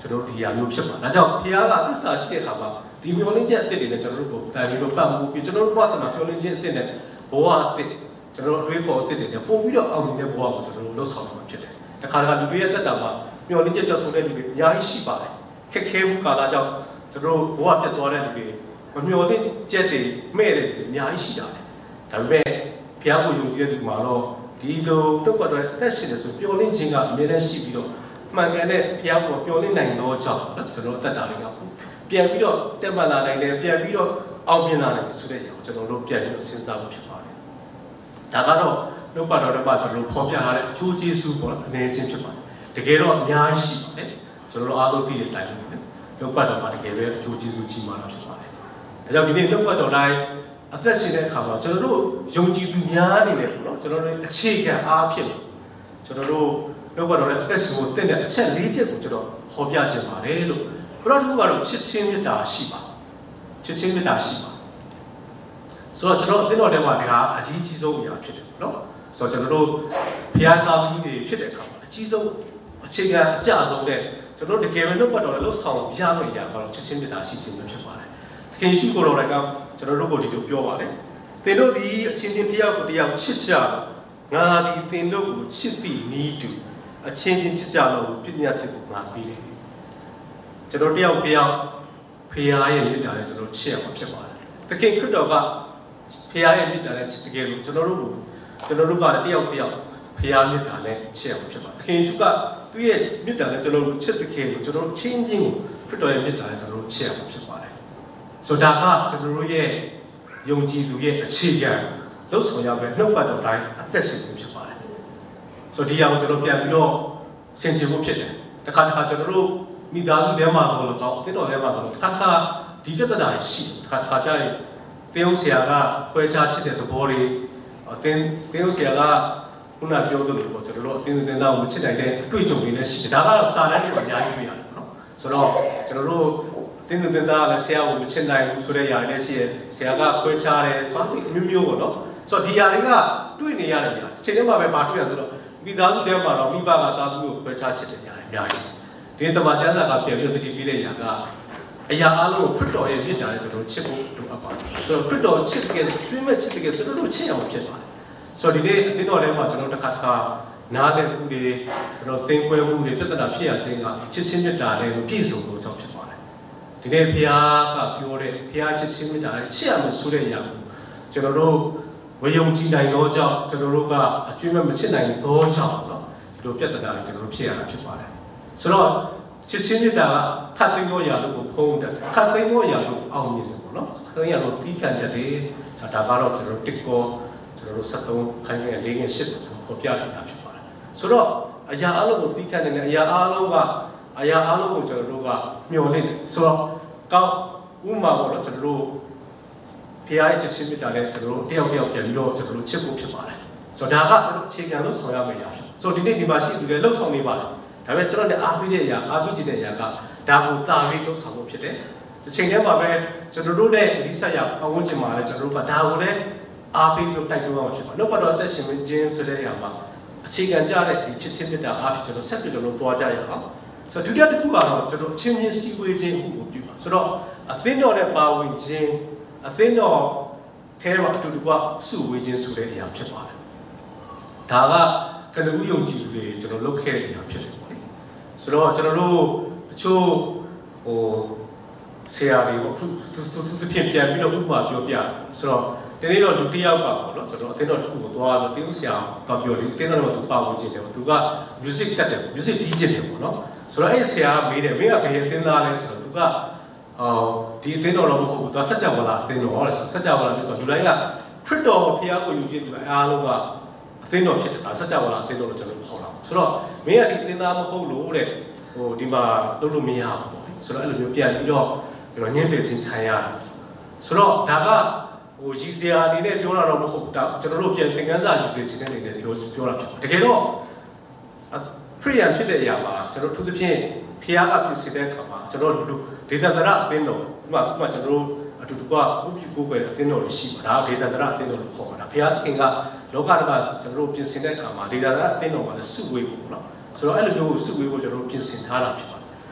ကျွန်တော်တို့ဒီဟာမျိုးဖြစ်ပါဒါကြောင့်ဖျားကသစ္စာရှိတဲ့အခါမှာဒီမျောလင်းချက်အစ်စ်တွေနဲ့ကျွန်တော်တို့ကိုတန်ပြီးတော့ပတ်မှုပြီးကျွန်တော်တို့ဘဝမှာမျောလင်းချက်အစ်စ်နဲ့ဘဝအစ်စ်ကျွန်တော်တို့အတွေးခေါ်အစ်စ်တွေနဲ့ပို့ပြီးတော့အောင်မြင်တဲ့ဘဝကိုကျွန်တော်တို့လှုပ်ဆောင်မှာဖြစ်တယ်တခါတခါလူတွေရဲ့သက်တာမှာမျောလင်းချက်ပြောဆိုတဲ့လူတွေအများကြီးရှိပါတယ်ခက်ခဲမှုကာလကြောင့်ကျွန်တော်တို့ဘဝပြတ်သွားတဲ့လူတွေမမျောလင်းချက်တွေမဲ့တဲ့လူတွေအများကြီးရှိကြတယ်ဒါပေမဲ့ဘုရားကိုယုံကြည်တဲ့လူမှာတော့ဒီလိုတော့ကတော့အသက်ရှင်နေဆိုမျောလင်းခြင်းကအမြဲတမ်းရှိပြီးတော့မှန်ကန်တဲ့ဘုရားကိုမျောလင်းနိုင်သောကြောင့်နော်ကျွန်တော်အသက်တာလေးကပြန်ပြီးတော့တက်မှလာနိုင်တယ်ပြန်ပြီးတော့အောင်မြင်လာနိုင်တယ်ဆိုတဲ့အရာကိုကျွန်တော်တို့ပြန်ပြီးတော့စဉ်းစားဖို့ဖြစ်ပါတယ်ဒါကတော့နှုတ်ပတ်တော်တစ်ပတ်ကျွန်တော်တို့ဖော်ပြထားတဲ့အကျိုးကျေးဇူးပေါ့အနေချင်းဖြစ်ပါတယ်တကယ်တော့အများကြီးရှိပါတယ်ကျွန်တော်တို့အားလုံးသိတဲ့အတိုင်းပဲနှုတ်ပတ်တော်မှာတကယ်ပဲအကျိုးကျေးဇူးကြီးမားတာဖြစ်ပါတယ်ဒါကြောင့်ဒီနေ့နှုတ်ပတ်တော်တိုင်းအသက်ရှင်တဲ့အခါမှာကျွန်တော်တို့ယုံကြည်သူများနေတယ်ပေါ့နော်ကျွန်တော်တို့အခြေခံအားဖြင့်ကျွန်တော်တို့နှုတ်ပတ်တော်ရဲ့အသက်ရှင်ကိုတင့်တဲ့အချက်၄ချက်ကိုကျွန်တော်ဟောပြခြင်းပါတယ်လို့ဘုရားတို့ကတော့ချစ်ချင်းမေတ္တာရှိပါချစ်ချင်းမေတ္တာရှိပါဆိုတော့ကျွန်တော်အသင်းတော်ထဲမှာဒါအကြီးကြီးဆုံးအရာဖြစ်တယ်နော်ဆိုတော့ကျွန်တော်တို့ဘုရားသားသမီးတွေဖြစ်တဲ့အခါမှာအကြီးဆုံးအခြေခံအကျဆုံးတဲ့ကျွန်တော်တကယ်ပဲနှုတ်ပတ်တော်နဲ့လှုပ်ဆောင်ရမယ့်အရာကတော့ချစ်ချင်းမေတ္တာရှိခြင်းပဲဖြစ်ပါတယ်သခင်ရှိခိုးတော်လည်းကကျွန်တော်တို့ကိုဒီလိုပြောပါတယ်သင်တို့ဒီအချင်းချင်းတယောက်ကိုတယောက်ချစ်ကြငါဒီသင်တို့ကိုချစ်သည့်နည်းတူအချင်းချင်းချစ်ကြလို့ပြည့်ညတ်တဲ့ကိုငါပြီးတယ်ကျွန်တော်တယောက်တယောက်ဖခင်ရဲ့မေတ္တာနဲ့ကျွန်တော်ချစ်ရမှာဖြစ်ပါတယ်သခင်ခရစ်တော်ကဖခင်ရဲ့မေတ္တာနဲ့ချစ်တကယ်လို့ကျွန်တော်တို့ကိုကျွန်တော်တို့ကလည်းတယောက်တယောက်ဖခင်မေတ္တာနဲ့ချစ်ရမှာဖြစ်ပါတယ်သခင်ယေရှုကသူ့ရဲ့မေတ္တာနဲ့ကျွန်တော်တို့ချစ်တကယ်လို့ကျွန်တော်တို့ချင်းချင်းကိုခရစ်တော်ရဲ့မေတ္တာနဲ့ကျွန်တော်တို့ချစ်ရမှာဖြစ်ပါတယ်ဆိုတော့ဒါကကျွန်တော်တို့ရဲ့ယုံကြည်သူရဲ့အခြေခံလို့ဆိုရမယ်နှုတ်ပတ်တော်တိုင်းအသက်ရှင်ခြင်းဖြစ်ပါတယ်ဆိုတော့ဒီအရာကိုကျွန်တော်ပြန်ပြီးတော့ဆင်ခြင်ဖို့ဖြစ်တယ်တခါတခါကျွန်တော်တို့မိသားစုထဲမှာတော့လည်းကောင်းအသင်းတော်ထဲမှာတော့တခါတခါဒီပြဿနာရှိတခါတခါကျရင်သင်းဦးဆရာကခွဲခြားချစ်တဲ့သဘောတွေအသင်းသင်းဦးဆရာကခုနပြောသလိုပေါ့ကျွန်တော်တို့အသင်းသင်းသားကိုမချစ်နိုင်တဲ့အတွေ့အကြုံတွေလည်းရှိတယ်ဒါကတော့စာတမ်းတွေမှာအများကြီးတွေ့ရတယ်နော်ဆိုတော့ကျွန်တော်တို့သင်းသင်းသားလည်းဆရာကိုမချစ်နိုင်ဘူးဆိုတဲ့ຢာတွေလည်းရှိတယ်ဆရာကခွဲခြားတယ်ဆိုတော့အမျိုးမျိုးပေါ့နော်ဆိုတော့ဒီຢာတွေကတွေ့နေရတယ်ဗျာအချိန်ထဲမှာပဲမတွေ့ရဆိုတော့မိသားစုထဲမှာတော့မိဘကသားသမီးကိုခွဲခြားချစ်တဲ့ຢာတွေအများကြီးဒီတမန်ကျမ်းစာကပြန်ပြီးတော့တတိပေးတဲ့ຢာကအရာအလုံးကိုခရစ်တော်ရဲ့မြတ်တာနဲ့ကျွန်တော်ချစ်ဖို့လိုအပ်ပါတယ်ဆိုတော့ခရစ်တော်ချစ်တဲ့ကျွေးမဲ့ချစ်တဲ့ကျွန်တော်တို့ချစ်အောင်ဖြစ်ပါတယ်ဆိုတော့ဒီနေ့အသင်းတော်ထဲမှာကျွန်တော်တစ်ခါတစ်ခါနားလည်မှုတွေကျွန်တော်သင်ခွဲမှုတွေပြဿနာဖြစ်ရခြင်းကချစ်ချင်းမြတ်တာနဲ့ပြည့်စုံလို့ကြောင့်ဖြစ်ပါတယ်ဒီနေ့ဘုရားကပြောတဲ့ဘုရားချစ်ချင်းမြတ်တာနဲ့ချစ်ရမယ်ဆိုတဲ့အရာကိုကျွန်တော်တို့ဝေယုံကြည်နိုင်သောကြောင့်ကျွန်တော်တို့ကအကျွေးမဲ့မချစ်နိုင်သောကြောင့်เนาะဒီလိုပြဿနာတွေကျွန်တော်တို့ဖြစ်ရတာဖြစ်ပါတယ်ဆိုတော့ချစ်ချင်းမြတ်တာကခတ်သိမ်းသောအရာလို့ကိုဖုံးတယ်ခတ်သိမ်းသောအရာလို့အောင်မြင်တယ်ပေါ့နော်ခတ်သိမ်းရလို့သီးခံရတယ်ဆိုတာကတော့ကျွန်တော်တို့တစ်ကောကျွန်တော်တို့ဆက်သုံးခိုင်းခဲ့လေးငယ်ရှစ်ကိုပေါ်ပြနေတာဖြစ်ပါတယ်ဆိုတော့အရာအလုံးကိုသီးခံနေတဲ့အရာအလုံးကအရာအလုံးကိုကျွန်တော်တို့ကမျှော်လင့်တယ်ဆိုတော့ကောင်းဥမာပေါ့နော်ကျွန်တော်တို့ဖခင်ရဲ့ချစ်ချင်းမြတ်တာနဲ့ကျွန်တော်တို့တယောက်တယောက်ပြန်ပြီးတော့ကျွန်တော်တို့ချစ်ဖို့ဖြစ်ပါတယ်ဆိုတော့ဒါကအခြေခံလို့ဆောင်ရမယ့်အရာဖြစ်ဆိုတော့ဒီနေ့ဒီမှာရှိသူတွေလှုပ်ဆောင်နေပါတယ်ဒါပေမဲ့ကျွန်တော်လည်းအားပေးတဲ့အရာအားပေးခြင်းတဲ့အရာကဒါကိုတာပြီးလှုပ်ဆောင်ဖို့ဖြစ်တယ်ဒီချိန်ထဲမှာပဲကျွန်တော်တို့နဲ့ဒီဆက်ရပတ်ဝန်းကျင်မှာလည်းကျွန်တော်တို့ကဒါကိုလည်းအားပေးလို့တိုက်တွန်းအောင်ဖြစ်ပါနှုတ်ပတ်တော်အသက်ရှင်ခြင်းဆိုတဲ့အရာမှာအခြေခံကြတဲ့ဒီချစ်ချင်းမြတ်တာအားဖြင့်ကျွန်တော်ဆက်ပြီးကျွန်တော်သွားကြရအောင်ဆိုတော့ဒုတိယတစ်ခုကတော့ကျွန်တော်အချင်းချင်းစီဝေးခြင်းဟုကိုပြုပါဆိုတော့အသင်းတော်နဲ့ပါဝင်ခြင်းအသင်းတော်ထဲမှာအတူတူကစုဝေးခြင်းဆိုတဲ့အရာဖြစ်ပါတယ်ဒါကကနဦးယုံကြည်သူတွေကျွန်တော်လုပ်ခဲ့တဲ့အရာဖြစ်တယ်ဆိုတော့ကျွန်တော်တို့အချို့ဟိုဆရာတွေပေါ့သူသူသူပြင်ပြန်ပြီးတော့ဥပမာပြောပြဆိုတော့ဒီနေ့တော့လူတစ်ယောက်ကပေါ့နော်ကျွန်တော်အသင်းတော်တစ်ခုကိုသွားတော့တင်းဆရာတော့ပြောတယ်တင်းတော်ကသူပါဝင်ခြင်းတယ်သူက music တက်တယ် music တီးခြင်းတယ်ပေါ့နော်ဆိုတော့အဲ့ဆရာကမေးတယ်မင်းကဘယ်အသင်းသားလဲဆိုတော့သူကအော်ဒီအသင်းတော်တော့မဟုတ်ဘူးသူကစัจ java လာအသင်းတော်ဟောတယ်စัจ java လာဆိုတော့လူတိုင်းကခရစ်တော်ဖခင်ကိုယုံကြည်တယ်အားလုံးကအသင်းတော်ဖြစ်တယ်ဒါစัจ java လာအသင်းတော်လို့ကျွန်တော်ခေါ်တာဆိုတော့မင်းကဒီအသင်းသားမဟုတ်လို့တဲ့ဟိုဒီမှာလုပ်လို့မရဘူးပေါ့ဆိုတော့အဲ့လိုမျိုးပြန်ပြီးတော့ကျွန်တော်ညှင်းပယ်ခြင်းခံရတယ်ဆိုတော့ဒါကဟိုကြီးစရာအနေနဲ့ပြောတာတော့မဟုတ်ဘူးဒါကျွန်တော်တို့ပြန်သင်ခန်းစာယူစေခြင်းတဲ့အနေနဲ့ပြောပြောတာဖြစ်တယ်တကယ်တော့ခရိယန်ဖြစ်တဲ့အရာမှာကျွန်တော်သူသဖြင့်ဖျားအပ်ဖြစ်တဲ့အခါမှာကျွန်တော်လူဒေသန္တရအသင်းတော်ဥပမာဥပမာကျွန်တော်တို့အတူတူကဥပ္ပယကိုပဲအသင်းတော်ရှိပါဒါဒေသန္တရအသင်းတော်လို့ခေါ်တာဖျားသခင်ကလောကဓမ္မကျွန်တော်တို့ပြင်ဆင်တဲ့အခါမှာဒေသန္တရအသင်းတော်မှာလည်းစုဝေးဖို့နော်ဆိုတော့အဲ့လိုမျိုးစုဝေးဖို့ကျွန်တော်တို့ပြင်ဆင်ထားတာဖြစ်ပါတယ်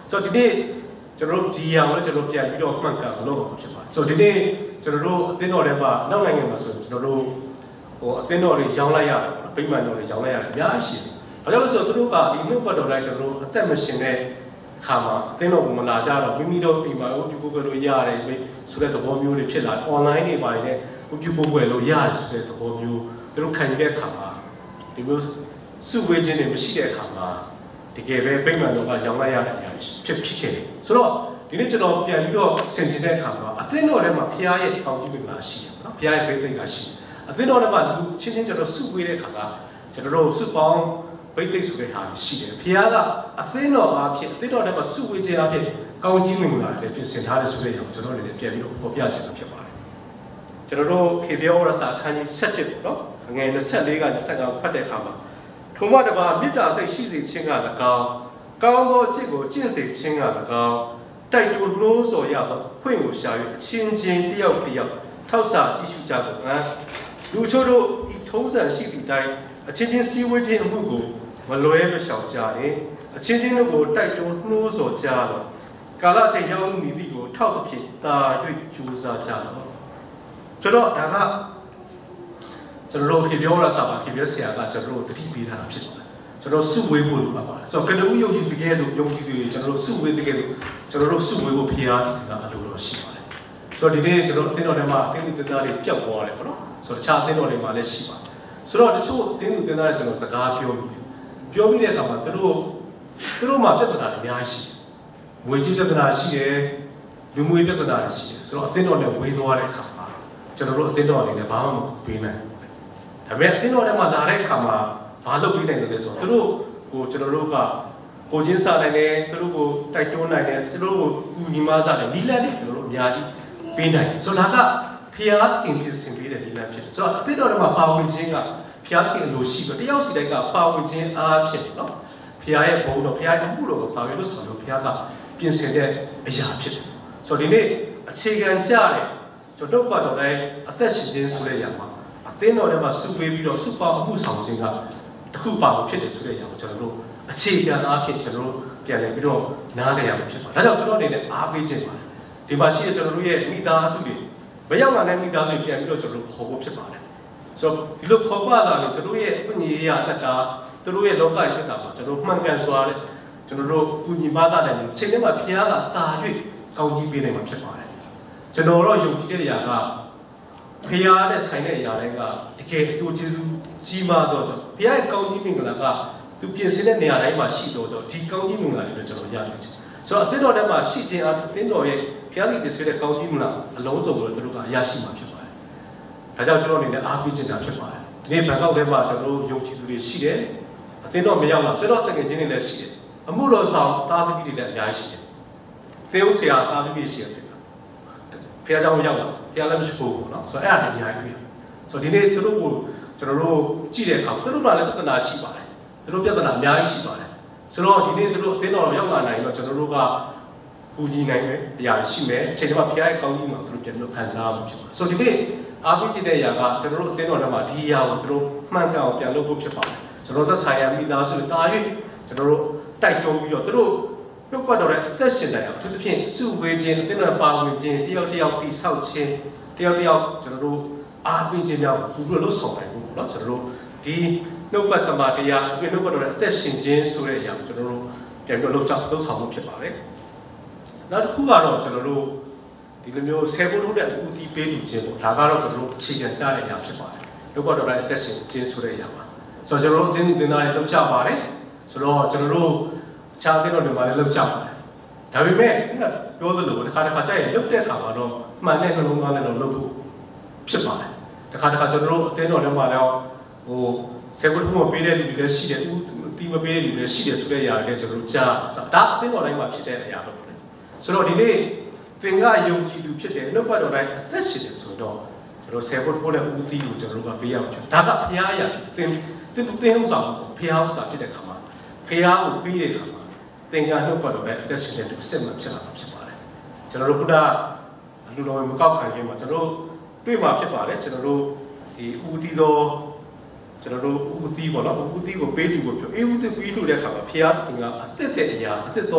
ဆိုတော့ဒီနေ့ကျွန်တော်တို့ဒီအောင်လည်းကျွန်တော်ပြန်ပြီးတော့မှတ်ကန်လို့ဖြစ်ပါဆိုတော့ဒီနေ့ကျွန်တော်တို့အသင်းတော်ထဲမှာနောက်နိုင်ငံမှာဆိုကျွန်တော်တို့ဟိုအသင်းတော်တွေရောင်းလိုက်ရတယ်ဗိမာန်တော်တွေရောင်းလိုက်ရတယ်အများကြီးရှိတယ်ဘာကြောင့်လဲဆိုတော့သူတို့ကဒီနှုတ်ပတ်တော်တိုင်းကျွန်တော်တို့အသက်မရှင်တဲ့ခါမှာအသင်းတော်ကမလာကြတော့မိမိတို့အိမ်မှာဟိုပြုဖို့လို့ရတယ်ဆိုတဲ့သဘောမျိုးတွေဖြစ်လာ online တွေပါတယ်နဲ့ဟိုပြုဖို့ပွဲလို့ရတယ်ဆိုတဲ့သဘောမျိုးသူတို့ခံယူတဲ့ခါမှာဒီမျိုးစုဝေးခြင်းတွေမရှိတဲ့အခါမှာတကယ်ပဲဗိမာန်တော်ကရောင်းလိုက်ရတဲ့အရာဖြစ်ဖြစ်ခဲ့တယ်ဆိုတော့ဒီနေ့ကျွန်တော်ပြန်ပြီးတော့ဆင်ခြင်တဲ့အခါမှာအသင်းတော်ထဲမှာဖခင်ရဲ့ကောင်းကြီးမင်္ဂလာရှိတယ်နော်ဖခင်ရဲ့ဗိသိက်ကရှိတယ်အသင်းတော်ထဲမှာလူချင်းချင်းကျွန်တော်စုဝေးတဲ့အခါကကျွန်တော်တို့စုပေါင်းဗိသိက်ဆိုတဲ့ဟာရှိတယ်ဖခင်ကအသင်းတော်အားဖြင့်အသင်းတော်ထဲမှာစုဝေးခြင်းအဖြစ်ကောင်းကြီးမင်္ဂလာတွေပြင်ဆင်ထားတဲ့ဆိုတဲ့အရာကိုကျွန်တော်လည်းပြန်ပြီးတော့ဖော်ပြချင်တာဖြစ်ပါတယ်ကျွန်တော်တို့ခေပြောရစာအခန်းကြီး၁၁ပေါ့နော်ငယ်၂၄က၂၅ဖတ်တဲ့အခါမှာထိုမှတပါမေတ္တာစိတ်ရှိစေခြင်းက၎င်းကောင်းသောအကျင့်ကိုကျင့်စေခြင်းက၎င်းတိုက်တွန်းလို့ဆိုရသောဖွင့်ကိုရှာ၍အချင်းချင်းတယောက်တယောက်ထောက်စာကြည့်ရှုကြကုန်ငါလူချို့တို့ဤထုံးစံရှိသည့်တိုင်အချင်းချင်းစည်းဝေးခြင်းအမှုကိုမလွဲမရှောင်ကြနဲ့အချင်းချင်းတို့ကိုတိုက်တွန်းနှိုးဆော်ကြတော့ကာလချိန်ရောက်မည်သည့်ကိုထောက်သဖြင့်တာ၍ကြိုးစားကြတော့ဆိုတော့ဒါကကျွန်တော်တို့ခေပြောရစာပါခေပြောဆရာကကျွန်တော်တို့တတိပေးထားတာဖြစ်ပါတယ်ကျွန်တော်စုဝေးဖို့လိုပါပါတယ်ဆိုတော့ကနဦးယုံကြည်တကယ်လို့ယုံကြည်သူတွေကျွန်တော်တို့စုဝေးတကယ်လို့ကျွန်တော်တို့စုဝေးဖို့ဖျားတာအလိုတော်ရှိပါတယ်ဆိုတော့ဒီနေ့ကျွန်တော်အသင်းတော်ထဲမှာအသင်းသူတင်သားတွေပြတ်သွားတယ်ပေါ့နော်ဆိုတော့တခြားအသင်းတော်တွေမှာလည်းရှိပါတယ်ဆိုတော့တချို့အသင်းသူတင်သားတွေကျွန်တော်စကားပြောပြီးပြောပြီးတဲ့အခါမှာသူတို့သူတို့မှာပြဿနာတွေအများကြီးငွေကြေးပြဿနာရှိတယ်လူမှုရေးပြဿနာတွေရှိတယ်ဆိုတော့အသင်းတော်နဲ့ဝေးသွားတဲ့အခါမှာကျွန်တော်တို့အသင်းတော်အနေနဲ့ဘာမှမပေးနိုင်ဒါပေမဲ့အသင်းတော်ထဲမှာလာတဲ့အခါမှာဘာလုပ်ပြီးနိုင်တယ်လဲဆိုတော့သူတို့ကိုကျွန်တော်တို့ကကိုချင်းစားနိုင်တယ်သူတို့ကိုတိုက်တွန်းနိုင်တယ်သူတို့ကိုကူညီမစားတယ်နီလန်တွေကျွန်တော်တို့အများကြီးပေးနိုင်တယ်ဆိုတော့ဒါကဖျားခင်ပြင်ဆင်ပေးတဲ့နီလန်ဖြစ်တယ်ဆိုတော့အသင်းတော်ထဲမှာပါဝင်ခြင်းကဖျားခင်လိုရှိတော့တယောက်စီတိုင်းကပါဝင်ခြင်းအားဖြင့်နော်ဖျားရဲ့ဘုံတော်ဖျားရဲ့အမှုတော်ကိုပါဝင်လို့ဆိုတော့ဖျားကပြင်ဆင်တဲ့အရာဖြစ်တယ်ဆိုတော့ဒီနေ့အခြေခံကျတဲ့ကျွန်တော်တို့ကတော့လည်းအသက်ရှင်ခြင်းဆိုတဲ့အရာမှာအသင်းတော်ထဲမှာစုပေးပြီးတော့စုပေါင်းမှုဆောင်ခြင်းကတစ်ခုပါလို့ဖြစ်တယ်ဆိုတဲ့အရာကိုကျွန်တော်တို့အခြေခံအားဖြင့်ကျွန်တော်တို့ပြန်လည်ပြီးတော့နားလည်ရမှာဖြစ်ပါတယ်။ဒါကြောင့်ကျွန်တော်အနေနဲ့အားပေးခြင်းပါတယ်။ဒီမှာရှိတဲ့ကျွန်တော်တို့ရဲ့မိသားစုတွေမရောက်လာတဲ့မိသားစုပြန်ပြီးတော့ကျွန်တော်တို့ခေါ်ဖို့ဖြစ်ပါတယ်။ဆိုတော့ဒီလိုခေါ်ပါတာလေကျွန်တော်ရဲ့အညီရအတ္တာသူတို့ရဲ့လောကဖြစ်တာပါကျွန်တော်မှန်ကန်စွာတဲ့ကျွန်တော်တို့ကုညီပါစားတယ်ချိန်ထဲမှာဖျားကတာ၍ကောင်းကြီးပေးနိုင်မှာဖြစ်ပါတယ်။ကျွန်တော်တို့ယုံကြည်တဲ့အရာကဖျားတဲ့ဆိုင်တဲ့အရာတွေကတကယ်အကျိုးကျေးဇူးကြီးမားတော့ဖျားရဲ့ကောင်းကြီးမင်္ဂလာကသူပြင်ဆင်တဲ့နေရာတိုင်းမှာရှိတော့ဒီကောင်းကြီးမင်္ဂလာတွေကျွန်တော်ရရှိချင်ဆိုတော့အသင်းတော်ထဲမှာရှိခြင်းအပြင်အသင်းတော်ရဲ့ဖျားလိပြင်ဆင်တဲ့ကောင်းကြီးမင်္ဂလာအလုံးစုံကိုတို့ကရရှိမှာဖြစ်ပါတယ်။ဒါကြောင့်ကျွန်တော်အနေနဲ့အားပေးခြင်းတာဖြစ်ပါတယ်။ဒီနေ့ဘန်ကောက်ထဲမှာကျွန်တော်ယုံကြည်သူတွေရှိတယ်။အသင်းတော်မရောက်လာကျွန်တော်တကယ်ချင်းတွေလည်းရှိတယ်။အမှုတော်ဆောင်တာသမီးတွေလည်းအများကြီးရှိတယ်။သေဥဆရာတာသမီးတွေရှိတယ်။ဖျားเจ้าမရောက်လာဖျားလည်းမရှိဘူးပေါ့နော်။ဆိုတော့အဲ့ဒါတွေအများကြီးတွေ့တယ်။ဆိုတော့ဒီနေ့သူတို့ကိုကျွန်တော်တို့ကြည့်တဲ့အခါသူတို့ကလည်းပြဿနာရှိပါတယ်။သူတို့ပြဿနာအများကြီးရှိပါတယ်။ဆိုတော့ဒီနေ့သူတို့အသင်းတော်ရောက်လာနိုင်တော့ကျွန်တော်တို့ကပူညီနိုင်မယ်အရာရှိမယ်အချိန်တည်းမှာဖျားရဲ့ကောင်းကြီးမှာသူတို့ပြန်လို့ခံစားရမှာဖြစ်ပါတယ်။ဆိုတော့ဒီနေ့အားပေးခြင်းတဲ့အရာကကျွန်တော်တို့အသင်းတော်ထဲမှာဒီအရာကိုသူတို့မှန်ကန်အောင်ပြန်လုပ်ဖို့ဖြစ်ပါတယ်။ကျွန်တော်သက်ဆိုင်ရာမိသားစုတာ၍ကျွန်တော်တို့တိုက်တွန်းပြီးတော့သူတို့နှုတ်ပတ်တော်ရဲ့အသက်ရှင်နိုင်အောင်သူတို့ဖြင့်စုဝေးခြင်းအသင်းတော်ပါဝင်ခြင်းတယောက်တယောက်တိဆောက်ခြင်းတယောက်တယောက်ကျွန်တော်တို့အားပေးခြင်းများကိုသူတို့လှုပ်ဆောင်နိုင်ဖို့ပေါ့နော်ကျွန်တော်တို့ဒီနှုတ်ပတ်တမန်တရားသူနှုတ်ပတ်တော်ရဲ့အသက်ရှင်ခြင်းဆိုတဲ့အရာကိုကျွန်တော်တို့ပြန်ပြီးလှုပ်ချလှုပ်ဆောင်မှုဖြစ်ပါတယ်။နောက်တစ်ခုကတော့ကျွန်တော်တို့ဒီလိုမျိုးဆယ်ဖို့ထုတ်တဲ့ဥတီပေးလူချင်းပေါ့ဒါကတော့ကျွန်တော်တို့အခြေခံကြတဲ့အရာဖြစ်ပါတယ်။နှုတ်ပတ်တော်ရဲ့အသက်ရှင်ခြင်းဆိုတဲ့အရာပါ။ဆိုတော့ကျွန်တော်တို့အသင်းသင်သားတွေလှုပ်ချပါတယ်။ဆိုတော့ကျွန်တော်တို့ခြားတဲ့တော်တွေမှာလည်းလှုပ်ချပါတယ်။ဒါပေမဲ့ပြောသလိုတစ်ခါတစ်ခါကြာရင်လှုပ်တဲ့အခါမှာတော့မှန်တဲ့နှလုံးသားနဲ့တော့လှုပ်ဖို့ဖြစ်ပါတယ်။တစ်ခါတစ်ခါကျွန်တော်တို့အသင်းတော်တွေမှာလည်းဟိုဆယ်ဖို့ထုတ်မပေးတဲ့လူတွေလည်းရှိတယ်ဥတီမပေးတဲ့လူတွေလည်းရှိတယ်ဆိုတဲ့အရာတွေကျွန်တော်တို့ကြားဒါအသင်းတော်တိုင်းမှာဖြစ်တဲ့အရာတော့ပေါ့လေ။ဆိုတော့ဒီနေ့သင်ကယုံကြည်သူဖြစ်တယ်နှုတ်ပတ်တော်တိုင်းအသက်ရှင်တယ်ဆိုတော့ကျွန်တော်ဆယ်ဖို့ထုတ်တဲ့ဥတီကိုကျွန်တော်တို့ကပေးရအောင်။ဒါကဘုရားအရာသင်သင်သင်ဥစ္စာကိုဘုရားဥစ္စာဖြစ်တဲ့ခါမှာဘုရားကိုပြီးတဲ့ခါမှာသင်္ကာနှုတ်ပတ်တော်ပဲအသက်ရှင်တဲ့သူစစ်မှန်ဖြစ်လာမှာဖြစ်ပါတယ်ကျွန်တော်တို့ဘုရားလူတော်မကောက်ခံခြင်းမှာကျွန်တော်တို့တွေ့မှာဖြစ်ပါတယ်ကျွန်တော်တို့ဒီဦးသီးသောကျွန်တော်တို့ဦးသီးပေါ့နော်ဦးသီးကိုပေးလူကိုပြောအေးဦးသီးပေးလူတဲ့ခါမှာဘုရားသခင်ကအသက်တဲ့အရာအသက်သော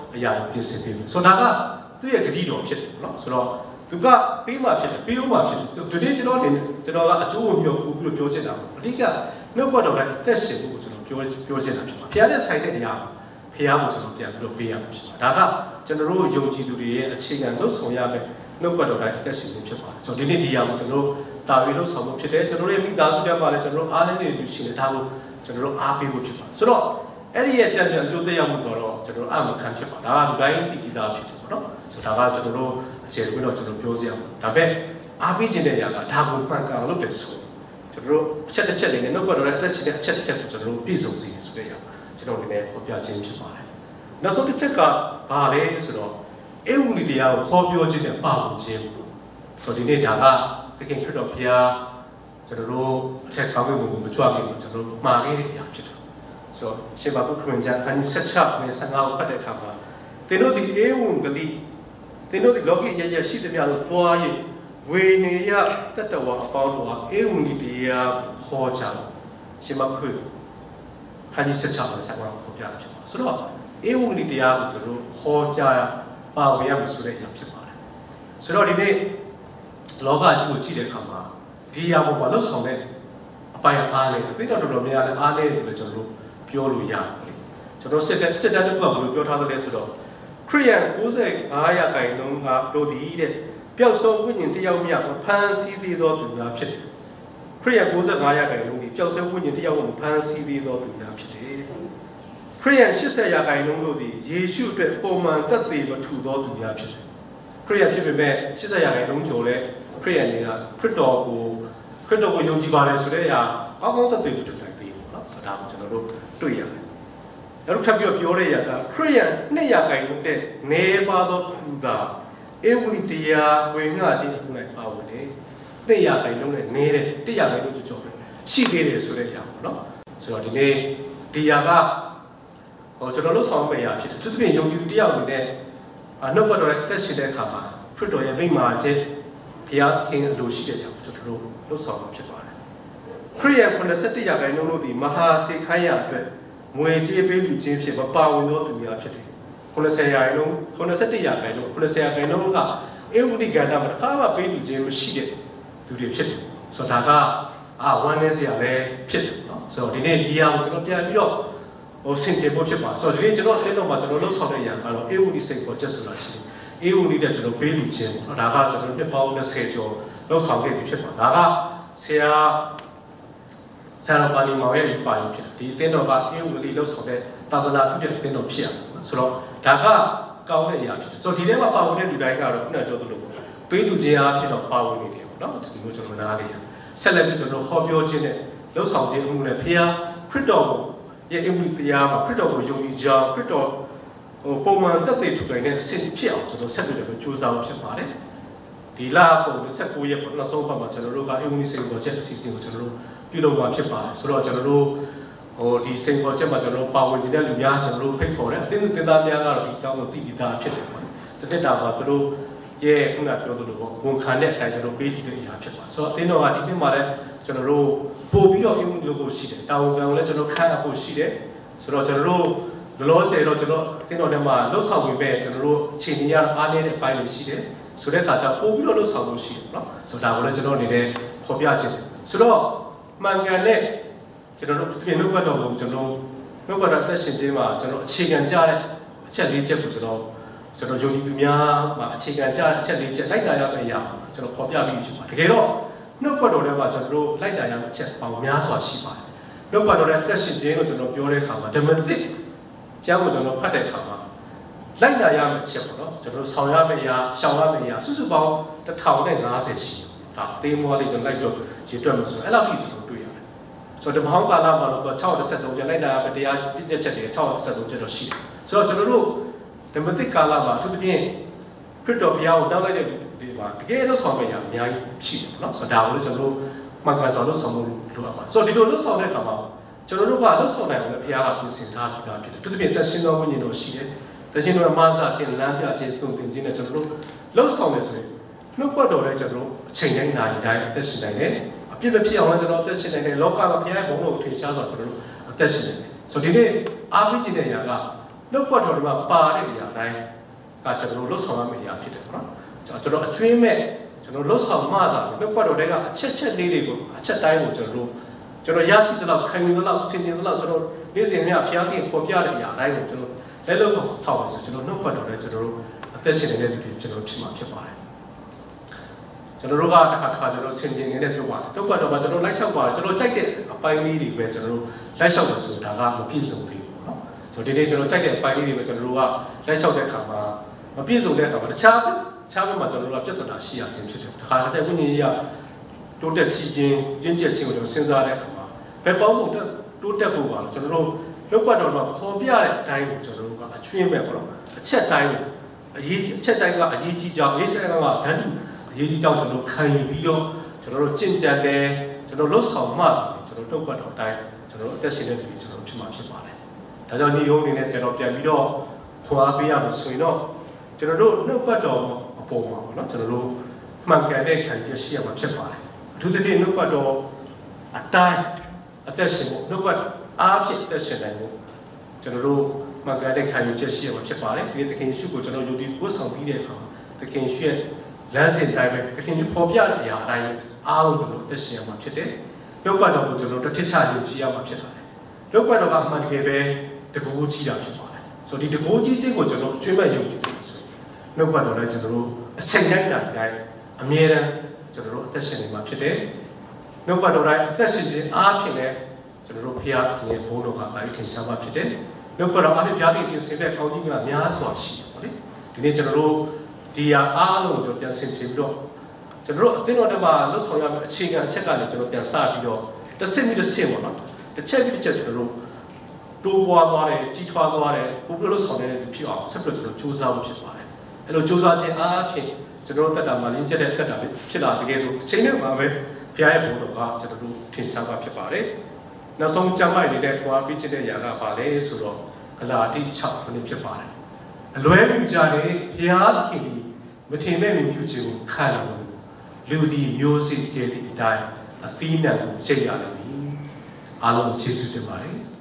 အရာပြင်ဆင်ပေးမယ်ဆိုတာကသူ့ရဲ့ဂတိတော်ဖြစ်တယ်နော်ဆိုတော့သူကပေးမှဖြစ်တယ်ပေးဦးမှဖြစ်တယ်ဆိုတော့ဒီနေ့ကျွန်တော်နေကျွန်တော်ကအကျိုးကိုပြောပြီးပြောချင်တာပေါ့အဓိကနှုတ်ဘတ်တော်တိုင်းအသက်ရှင်ဖို့ကျွန်တော်ပြောပြောချင်တာဖြစ်ပါဘုရားနဲ့ဆိုင်တဲ့အရာဘုရားကိုကျွန်တော်ပြန်ပြီးတော့ပေးရမှာဖြစ်ပါဒါကကျွန်တော်တို့ယုံကြည်သူတွေရဲ့အခြေခံလို့ဆောင်ရမယ်နှုတ်ဘတ်တော်တိုင်းအသက်ရှင်ဖို့ဖြစ်ပါတယ်ဆိုတော့ဒီနေ့ဒီအရာကိုကျွန်တော်တို့တာပြီးလို့ဆောင်ဖို့ဖြစ်တယ်ကျွန်တော်တို့ရဲ့မိသားစုတွေမှာလည်းကျွန်တော်တို့အားလည်းနေလို့ရှိနေတာကိုကျွန်တော်တို့အားပေးဖို့ဖြစ်ပါတယ်ဆိုတော့အဲ့ဒီရဲ့တန်ပြန်အကျိုးသက်ရောက်မှုတော့ကျွန်တော်တို့အမှန်ခံဖြစ်ပါဒါကလူတိုင်းသိကြတာဖြစ်တယ်ပေါ့နော်ဆိုတော့ဒါကကျွန်တော်တို့အခြေအနေတော့ကျွန်တော်ပြောစရာဒါပဲအားပေးခြင်းတဲ့အရာကဒါကိုဖန်ကန်လို့တယ်ဆိုကျွန်တော်တို့အချက်တစ်ချက်လေးနဲ့နှုတ်ဘတ်တော်ရဲ့အသက်ရှင်တဲ့အချက်တစ်ချက်ကိုကျွန်တော်တို့ပြည့်စုံစေဆိုတဲ့အရာကျွန်တော်ဒီနေ့ဖော်ပြခြင်းဖြစ်ပါတယ်နောက်ဆုံးတစ်ချက်ကဘာလဲဆိုတော့အေဝံဂေလိတရားကိုဟောပြောခြင်းနဲ့ပါဝင်ခြင်းဆိုတော့ဒီနေ့ဒါကတကယ်ခရစ်တော်ဘုရားကျွန်တော်တို့အထက်ကောင်းကင်ဘုံကိုမကြွခဲ့ဘူးကျွန်တော်တို့မှာခဲ့တဲ့အရာဖြစ်တယ်ဆိုတော့ရှေးဘာပုခရစ်ကျမ်းခန်းကြီးဆက်ချနဲ့ဆံငါးကိုဖတ်တဲ့အခါမှာသင်တို့ဒီအေဝံဂေလိသင်တို့ဒီလောကီရရရှိသမျှတို့သွား၍ဝေနေရတတဝါအပေါင်းတို့ဟာအေဝံဂေလိတရားဟောကြတယ်ရှေးဘာပုခရစ်ခန်းကြီးဆက်ချနဲ့ဆံငါးကိုဖော်ပြဖြစ်ပါဆိုတော့အေဝံဂေလိတရားကိုကျွန်တော်ဟောကြားပါဝင်ရမယ်ဆိုတဲ့အရာဖြစ်ပါတယ်ဆိုတော့ဒီနေ့လောကကြီးကိုကြည့်တဲ့အခါမှာဒီအရာပေါ်မှာလွတ်ဆောင်တဲ့အပိုင်းအားလေးသိတော့တော်တော်များများအားလေးတယ်လို့ကျွန်တော်တို့ပြောလို့ရတယ်ကျွန်တော်စစ်စစ်တမ်းတစ်ခုကဘယ်လိုပြောထားသလဲဆိုတော့ခရိယန်၉၅ရာခိုင်နှုန်းကတို့ဒီတဲ့ပျောက်ဆုံးဝိညာဉ်တယောက်မြတ်ဖန်ဆီးသေးသောသူများဖြစ်တယ်ခရိယန်၉၅ရာခိုင်နှုန်းဒီပျောက်ဆုံးဝိညာဉ်တယောက်ကိုဖန်ဆီးသေးသောသူများဖြစ်တယ်ခရိယန်၈၀ရာခိုင်နှုန်းတို့သည်ယေရှုအတွက်ပုံမှန်သက်သေမထူသောသူများဖြစ်တယ်ခရိယန်ဖြစ်ပေမဲ့၈၀ရာခိုင်နှုန်းကျော်လဲခရိယန်တွေကခရစ်တော်ကိုခရစ်တော်ကိုယုံကြည်ပါတယ်ဆိုတဲ့အရာကောင်းကောင်းသက်သေမထူနိုင်သေးဘူးเนาะဆိုတော့ကျွန်တော်တို့တွေ့ရတယ်နောက်ထပ်ပြီးပြောတဲ့အရာကခရိယန်နှစ်ရာခိုင်နှုန်းတဲ့နေပါသောသူသာအေဝံဂေလိတရားဝင်ငါခြင်းကိုနိုင်ပါဝင်တယ်နှစ်ရာခိုင်နှုန်းနဲ့နေတဲ့တစ်ရာခိုင်နှုန်းကျော်ပဲရှိသေးတယ်ဆိုတဲ့အရာပေါ့เนาะဆိုတော့ဒီနေ့ဒီအရာကဟိုကျွန်တော်တို့ဆောင်မယ့်အရာဖြစ်တယ်သူတို့ယုံကြည်သူတရားဝင်တဲ့နှုတ်ဘတ်တော်ရဲ့သက်ရှင်တဲ့အခါမှာခရစ်တော်ရဲ့မိန့်မာခြင်းဘုရားသခင်အလိုရှိတဲ့အရာကိုကျွန်တော်တို့လှုပ်ဆောင်မှာဖြစ်ပါတယ်ခရိယန်၇၁ရာခိုင်နှုန်းတို့ဒီမဟာစေခိုင်းရအတွက်ငွေကြေးပေးလူချင်းဖြစ်မပါဝင်သောသူများဖြစ်တယ်၉၀ရာခိုင်နှုန်း၉၁ရာခိုင်နှုန်း၉၀ရာခိုင်နှုန်းကအေဝံဂေလိကဏ္ဍမှာတစ်ခါမှပေးလူချင်းမရှိတဲ့သူတွေဖြစ်တယ်ဆိုတော့ဒါကအာဝမ်းနည်းစရာလည်းဖြစ်တယ်เนาะဆိုတော့ဒီနေ့ဒီအရာကိုကျွန်တော်ပြန်ပြီးတော့ဟိုစင်ကြေဖို့ဖြစ်ပါဆိုတော့ဒီနေ့ကျွန်တော်အဲ့တော့မှကျွန်တော်လှုပ်ဆောင်တဲ့အရာကတော့အေဝံဂေလိစိတ်ပေါ်ချက်ဆိုတာရှိတယ်အေဝံဂေလိတဲ့ကျွန်တော်ပေးလူချင်းဒါကကျွန်တော်နှစ်ပေါင်း၂၀ကျော်လှုပ်ဆောင်ခဲ့ပြီဖြစ်ပါဒါကဆရာဆရာပါဏိမောင်ရဲ့ဒီပါရင်ဖြစ်တယ်ဒီအသင်းတော်ကအေဝံဂေလိလှုပ်ဆောင်တဲ့သာသနာပြုတဲ့အသင်းတော်ဖြစ်ရမယ်ဆိုတော့ဒါကကောင်းတဲ့အရာဖြစ်တယ်ဆိုတော့ဒီထဲမှာပါဝင်တဲ့လူတိုင်းကတော့ခုနပြောသလိုပေးလူချင်းအားဖြစ်တော့ပါဝင်နေတယ်ပေါ့နော်ဒီလိုကျွန်တော်နားလေးဆက်လက်ပြီးကျွန်တော်ဟောပြောခြင်းနဲ့လှုပ်ဆောင်ခြင်းအမှုနဲ့ဖခင်ခရစ်တော်ရဲ့အေဝံဂေလိတရားမှာခရစ်တော်ကိုယုံကြည်ကြခရစ်တော်ဟိုပုံမှန်သက်သေထူနိုင်တဲ့အဆင့်ဖြစ်အောင်ကျွန်တော်ဆက်ပြီးတော့ကြိုးစားဖြစ်ပါတယ်ဒီလပုံ၂၉ရက်ပေါ့နောက်ဆုံးပတ်မှာကျွန်တော်တို့ကအေဝံဂေလိစိန်ပေါ်ချက်အစီအစဉ်ကိုကျွန်တော်တို့ပြုလုပ်မှာဖြစ်ပါတယ်ဆိုတော့ကျွန်တော်တို့ဟိုဒီစိန်ပေါ်ချက်မှာကျွန်တော်တို့ပါဝင်နေတဲ့လူများကျွန်တော်တို့ဖိတ်ခေါ်တယ်အသင်းသူတင်သားများကတော့ဒီအကြောင်းကိုသိပြီးသားဖြစ်တယ်ပေါ့တနစ်တာမှာသူတို့ရဲ့ခုနပြောသလိုပေါ့ဝန်ခံတဲ့အတိုင်းကျွန်တော်ပေးပြီးတဲ့အရာဖြစ်ပါဆိုတော့အသင်းတော်ကဒီနှစ်မှာလည်းကျွန်တော်တို့ပို့ပြီးတော့အေဝံဂေလိလုပ်ဖို့ရှိတယ်တာဝန်ခံကိုလည်းကျွန်တော်ခန့်အပ်ဖို့ရှိတယ်ဆိုတော့ကျွန်တော်တို့လောလောဆယ်တော့ကျွန်တော်တင်းတော်ထဲမှာလှုပ်ဆောင်ဝင်ပဲကျွန်တော်တို့အချိန်ကြီးရအားနေတဲ့အပိုင်းတွေရှိတယ်ဆိုတဲ့အခါကျပို့ပြီးတော့လှုပ်ဆောင်လို့ရှိတယ်เนาะဆိုတော့ဒါကိုလည်းကျွန်တော်အနေနဲ့ဖော်ပြခြင်းဆိုတော့မှန်ကန်တဲ့ကျွန်တော်တို့ပြင်နှုတ်ဘတ်တော်ကိုကျွန်တော်နှုတ်ဘတ်တော်သက်ရှင်ခြင်းမှာကျွန်တော်အခြေခံကြတဲ့အချက်လေးချက်ကိုကျွန်တော်ကျွန်တော်ယုံကြည်သူများမှာအခြေခံကြတဲ့အချက်လေးချက်လိုက်တာရတဲ့အရာကျွန်တော်ဖော်ပြပြီးဖြစ်ပါတယ်တကယ်တော့နှုတ်ဘတ်တော်ထဲမှာကျွန်တော်တို့လိုက်တာရတဲ့အချက်ပေါင်းများစွာရှိပါတယ်နှုတ်ဘတ်တော်ရဲ့သက်ရှင်ခြင်းကိုကျွန်တော်ပြောတဲ့အခါမှာဓမ္မသစ်ကျမ်းကိုကျွန်တော်ဖတ်တဲ့အခါမှာလိုက်လာရမယ့်ချက်ပေါ့နော်ကျွန်တော်ဆောင်ရမယ့်အရာရှောင်ရမယ့်အရာစုစုပေါင်းတစ်ထောင်နဲ့၅ဆယ်ရှိတယ်ဒါသေးမွားလေးကျွန်တော်လိုက်တော့ရေတွက်မှာဆိုအဲ့လောက်ကြီးကျွန်တော်တွေ့ရတယ်ဆိုတော့ဒီမဟောင်းကာလမှာတော့၆၁၃ကျန်လိုက်လာရမယ့်တရားပြည့်ချက်တွေ၆၁၃ကျန်တော့ရှိတယ်ဆိုတော့ကျွန်တော်တို့ဓမ္မသစ်ကာလမှာအထူးသဖြင့်ခရစ်တော်ဘုရားကိုတောင်းလိုက်တဲ့ဒီမှာတကယ်လို့ဆောင်မယ့်အရာအများကြီးရှိတယ်နော်ဆိုတော့ဒါကိုလည်းကျွန်တော်တို့မှန်ကန်ဆောင်လို့ဆောင်လို့လိုအပ်ပါဆိုတော့ဒီလိုလို့ဆောင်တဲ့အခါမှာကျွန်တော်တို့ကလှုပ်ဆောင်နိုင်အောင်လည်းဘုရားကပြင်ဆင်ထားပြီးသားဖြစ်တယ်သူတပြည့်သက်ရှင်တော်ဝိညာဉ်တော်ရှိတယ်တရှင်တော်မှားစားခြင်းလမ်းပြခြင်းတုံ့ပြန်ခြင်းနဲ့ကျွန်တော်တို့လှုပ်ဆောင်နေဆိုရင်နှုတ်ပတ်တော်လည်းကျွန်တော်တို့အချိန်တိုင်းနိုင်တိုင်းအသက်ရှင်နိုင်တယ်အပြစ်မဖြစ်အောင်လည်းကျွန်တော်အသက်ရှင်နိုင်တယ်လောကကဘုရားဘုံတော်ကိုထင်ရှားစွာကျွန်တော်တို့အသက်ရှင်နိုင်တယ်ဆိုဒီနေ့အားပေးခြင်းတဲ့အရာကနှုတ်ကပတ်တော်မှာပါတဲ့အရာတိုင်းကကျွန်တော်လှုပ်ဆောင်ရမယ့်အရာဖြစ်တယ်နော်ကျွန်တော်အကျွေးမဲ့ကျွန်တော်လှုပ်ဆောင်မှသာနှုတ်ကပတ်တော်တွေကအချက်ချက်လေးတွေကိုအချက်တိုင်းကိုကျွန်တော်ကျွန်တော်ရရှိတဲ့လောက်ခံယူတဲ့လောက်ဆင်ခြင်တဲ့လောက်ကျွန်တော်နေ့စဉ်များဖျားပြင်ပေါ်ပြတဲ့အရာတိုင်းကိုကျွန်တော်လက်လုံးဆောက်ပါဆိုကျွန်တော်နှုတ်ကပတ်တော်နဲ့ကျွန်တော်အသက်ရှင်နေတဲ့သူတွေကျွန်တော်ဖြစ်မှာဖြစ်ပါတယ်ကျွန်တော်တို့ကတစ်ခါတစ်ခါကျွန်တော်ဆင်ခြင်နေတဲ့ပြောပါတယ်နှုတ်ကပတ်တော်မှာကျွန်တော်လိုက်လျှောက်ပါတယ်ကျွန်တော်ကြိုက်တဲ့အပိုင်းလေးတွေပဲကျွန်တော်လိုက်လျှောက်လို့ဆိုတာကမပြည့်စုံဘူးနော်ဆိုတော့ဒီနေ့ကျွန်တော်ကြိုက်တဲ့အပိုင်းလေးတွေပဲကျွန်တော်တို့ကလိုက်လျှောက်တဲ့အခါမှာမပြည့်စုံတဲ့အခါမှာတခြားတခြားဘက်မှာကျွန်တော်တို့ကပြဿနာရှိရခြင်းဖြစ်တယ်တခါတည်းဝိညာဉ်ရေးတိုးတက်ချီးခြင်းကျင့်ကြံ့ခြင်းကိုကျွန်တော်စဉ်းစားတဲ့အခါမှာဘယ်ပေါင်းစုံတိုးတက်ဖို့ပါလို့ကျွန်တော်တို့လောက်ပတ်တော်မှာခေါ်ပြတဲ့အတိုင်းကိုကျွန်တော်တို့ကအချွင်းမဲ့ပေါ့နော်အချက်တိုင်းကိုအရေးအချက်တိုင်းကအရေးကြီးကြောင်းအရေးကြီးတာကဓာတ်အရေးကြီးကြောင်းကျွန်တော်ခံယူပြီးတော့ကျွန်တော်တို့ကျင့်ကြံတယ်ကျွန်တော်လှုပ်ဆောင်မှကျွန်တော်တုတ်ပတ်တော်တိုင်းကျွန်တော်တို့အသက်ရှင်တဲ့လူကျွန်တော်ဖြစ်မှာဖြစ်ပါတယ်ဒါကြောင့်ဒီယုံအနေနဲ့ကျွန်တော်ပြန်ပြီးတော့ခွာပေးရမယ်ဆိုရင်တော့ကျွန်တော်တို့နှုတ်ပတ်တော်အပေါ်မှာပေါ့နော်ကျွန်တော်တို့မှန်ကန်တဲ့ခံရရှိရမှာဖြစ်ပါတယ်အထူးသဖြင့်နှုတ်ပတ်တော်အတိုင်းအသက်ရှင်ဖို့နှုတ်ပတ်အားဖြင့်အသက်ရှင်နိုင်ဖို့ကျွန်တော်တို့မှန်ကန်တဲ့ခံယူချက်ရှိရမှာဖြစ်ပါတယ်ဒီသခင်ယေရှုကိုကျွန်တော်ယုံကြည်ပို့ဆောင်ပြီးတဲ့အခါသခင်ယေရှုရဲ့လမ်းစဉ်တိုင်းပဲသခင်ယေရှုပေါ်ပြတဲ့အရာအတိုင်းအားလုံးကျွန်တော်အသက်ရှင်ရမှာဖြစ်တယ်နှုတ်ပတ်တော်ကိုကျွန်တော်တစ်ထစ်ချယုံကြည်ရမှာဖြစ်ပါတယ်နှုတ်ပတ်တော်ကအမှန်တကယ်ပဲတကူကြီးတာဖြစ်ပါတယ်ဆိုတော့ဒီတကူကြီးခြင်းကိုကျွန်တော်ကျွေးမဲ့ယုံကြည်တယ်ဆိုရင်နှုတ်ပတ်တော်လည်းကျွန်တော်တို့အချိန်တိုင်းတိုင်းအမြဲတမ်းကျွန်တော်တို့အသက်ရှင်နေမှာဖြစ်တယ်နှုတ်ပတ်တော်တိုင်းအသက်ရှင်ခြင်းအားဖြင့်လည်းကျွန်တော်တို့ဖျားရဲ့ဘုန်းတော်ကပါရီထင်ရှားမှာဖြစ်တယ်နှုတ်ပတ်တော်အားဖြင့်ဖျားတဲ့ပြင်ဆင်တဲ့ကောင်းကြီးကများစွာရှိတယ်ပေါ့လေဒီနေ့ကျွန်တော်တို့ဒီဟာအားလုံးကိုကျွန်တော်ပြန်ဆင်ခြင်ပြီးတော့ကျွန်တော်တို့အသင်းတော်တွေမှာလှုပ်ဆောင်ရမယ့်အခြေခံအချက်ကနေကျွန်တော်ပြန်စပြီးတော့တစ်ဆင့်ပြီးတစ်ဆင့်ပေါ့နော်တစ်ချက်ပြီးတစ်ချက်ကျွန်တော်တို့တိုးပွားသွားတယ်ကြီးထွားသွားတယ်ပို့ပြီးလို့ဆောင်နေတဲ့ဖြစ်အောင်ဆက်ပြီးတော့ကျွန်တော်စူးစမ်းဖို့ဖြစ်ပါတယ်အဲ့လိုစူးစမ်းခြင်းအားဖြင့်ကျွန်တော်တို့တက်တာမှာလင်းကျက်တဲ့တက်တာပဲဖြစ်လာတကယ်လို့အချိန်နဲ့မှာပဲဘုရားရဲ့ဘုန်းတော်ကကျွန်တော်တို့ထင်ရှားပါဖြစ်ပါတယ်နောက်ဆုံးကြမ်းမိုက်နေတဲ့ခွာပြီးချတဲ့ຢာကပါလေဆိုတော့ဂလာတိ၆ခုနှစ်ဖြစ်ပါတယ်အလွဲမြူကြတဲ့ဘုရားသခင်ကြီးမထင်မဲ့မြူပြုခြင်းကိုခံလို့လူဒီမျိုးစစ်ကျဲတဲ့အတိုင်းအသီးနှံကိုချိန်ရလိမ့်မယ်အားလုံးကျေးဇူးတင်ပါတယ်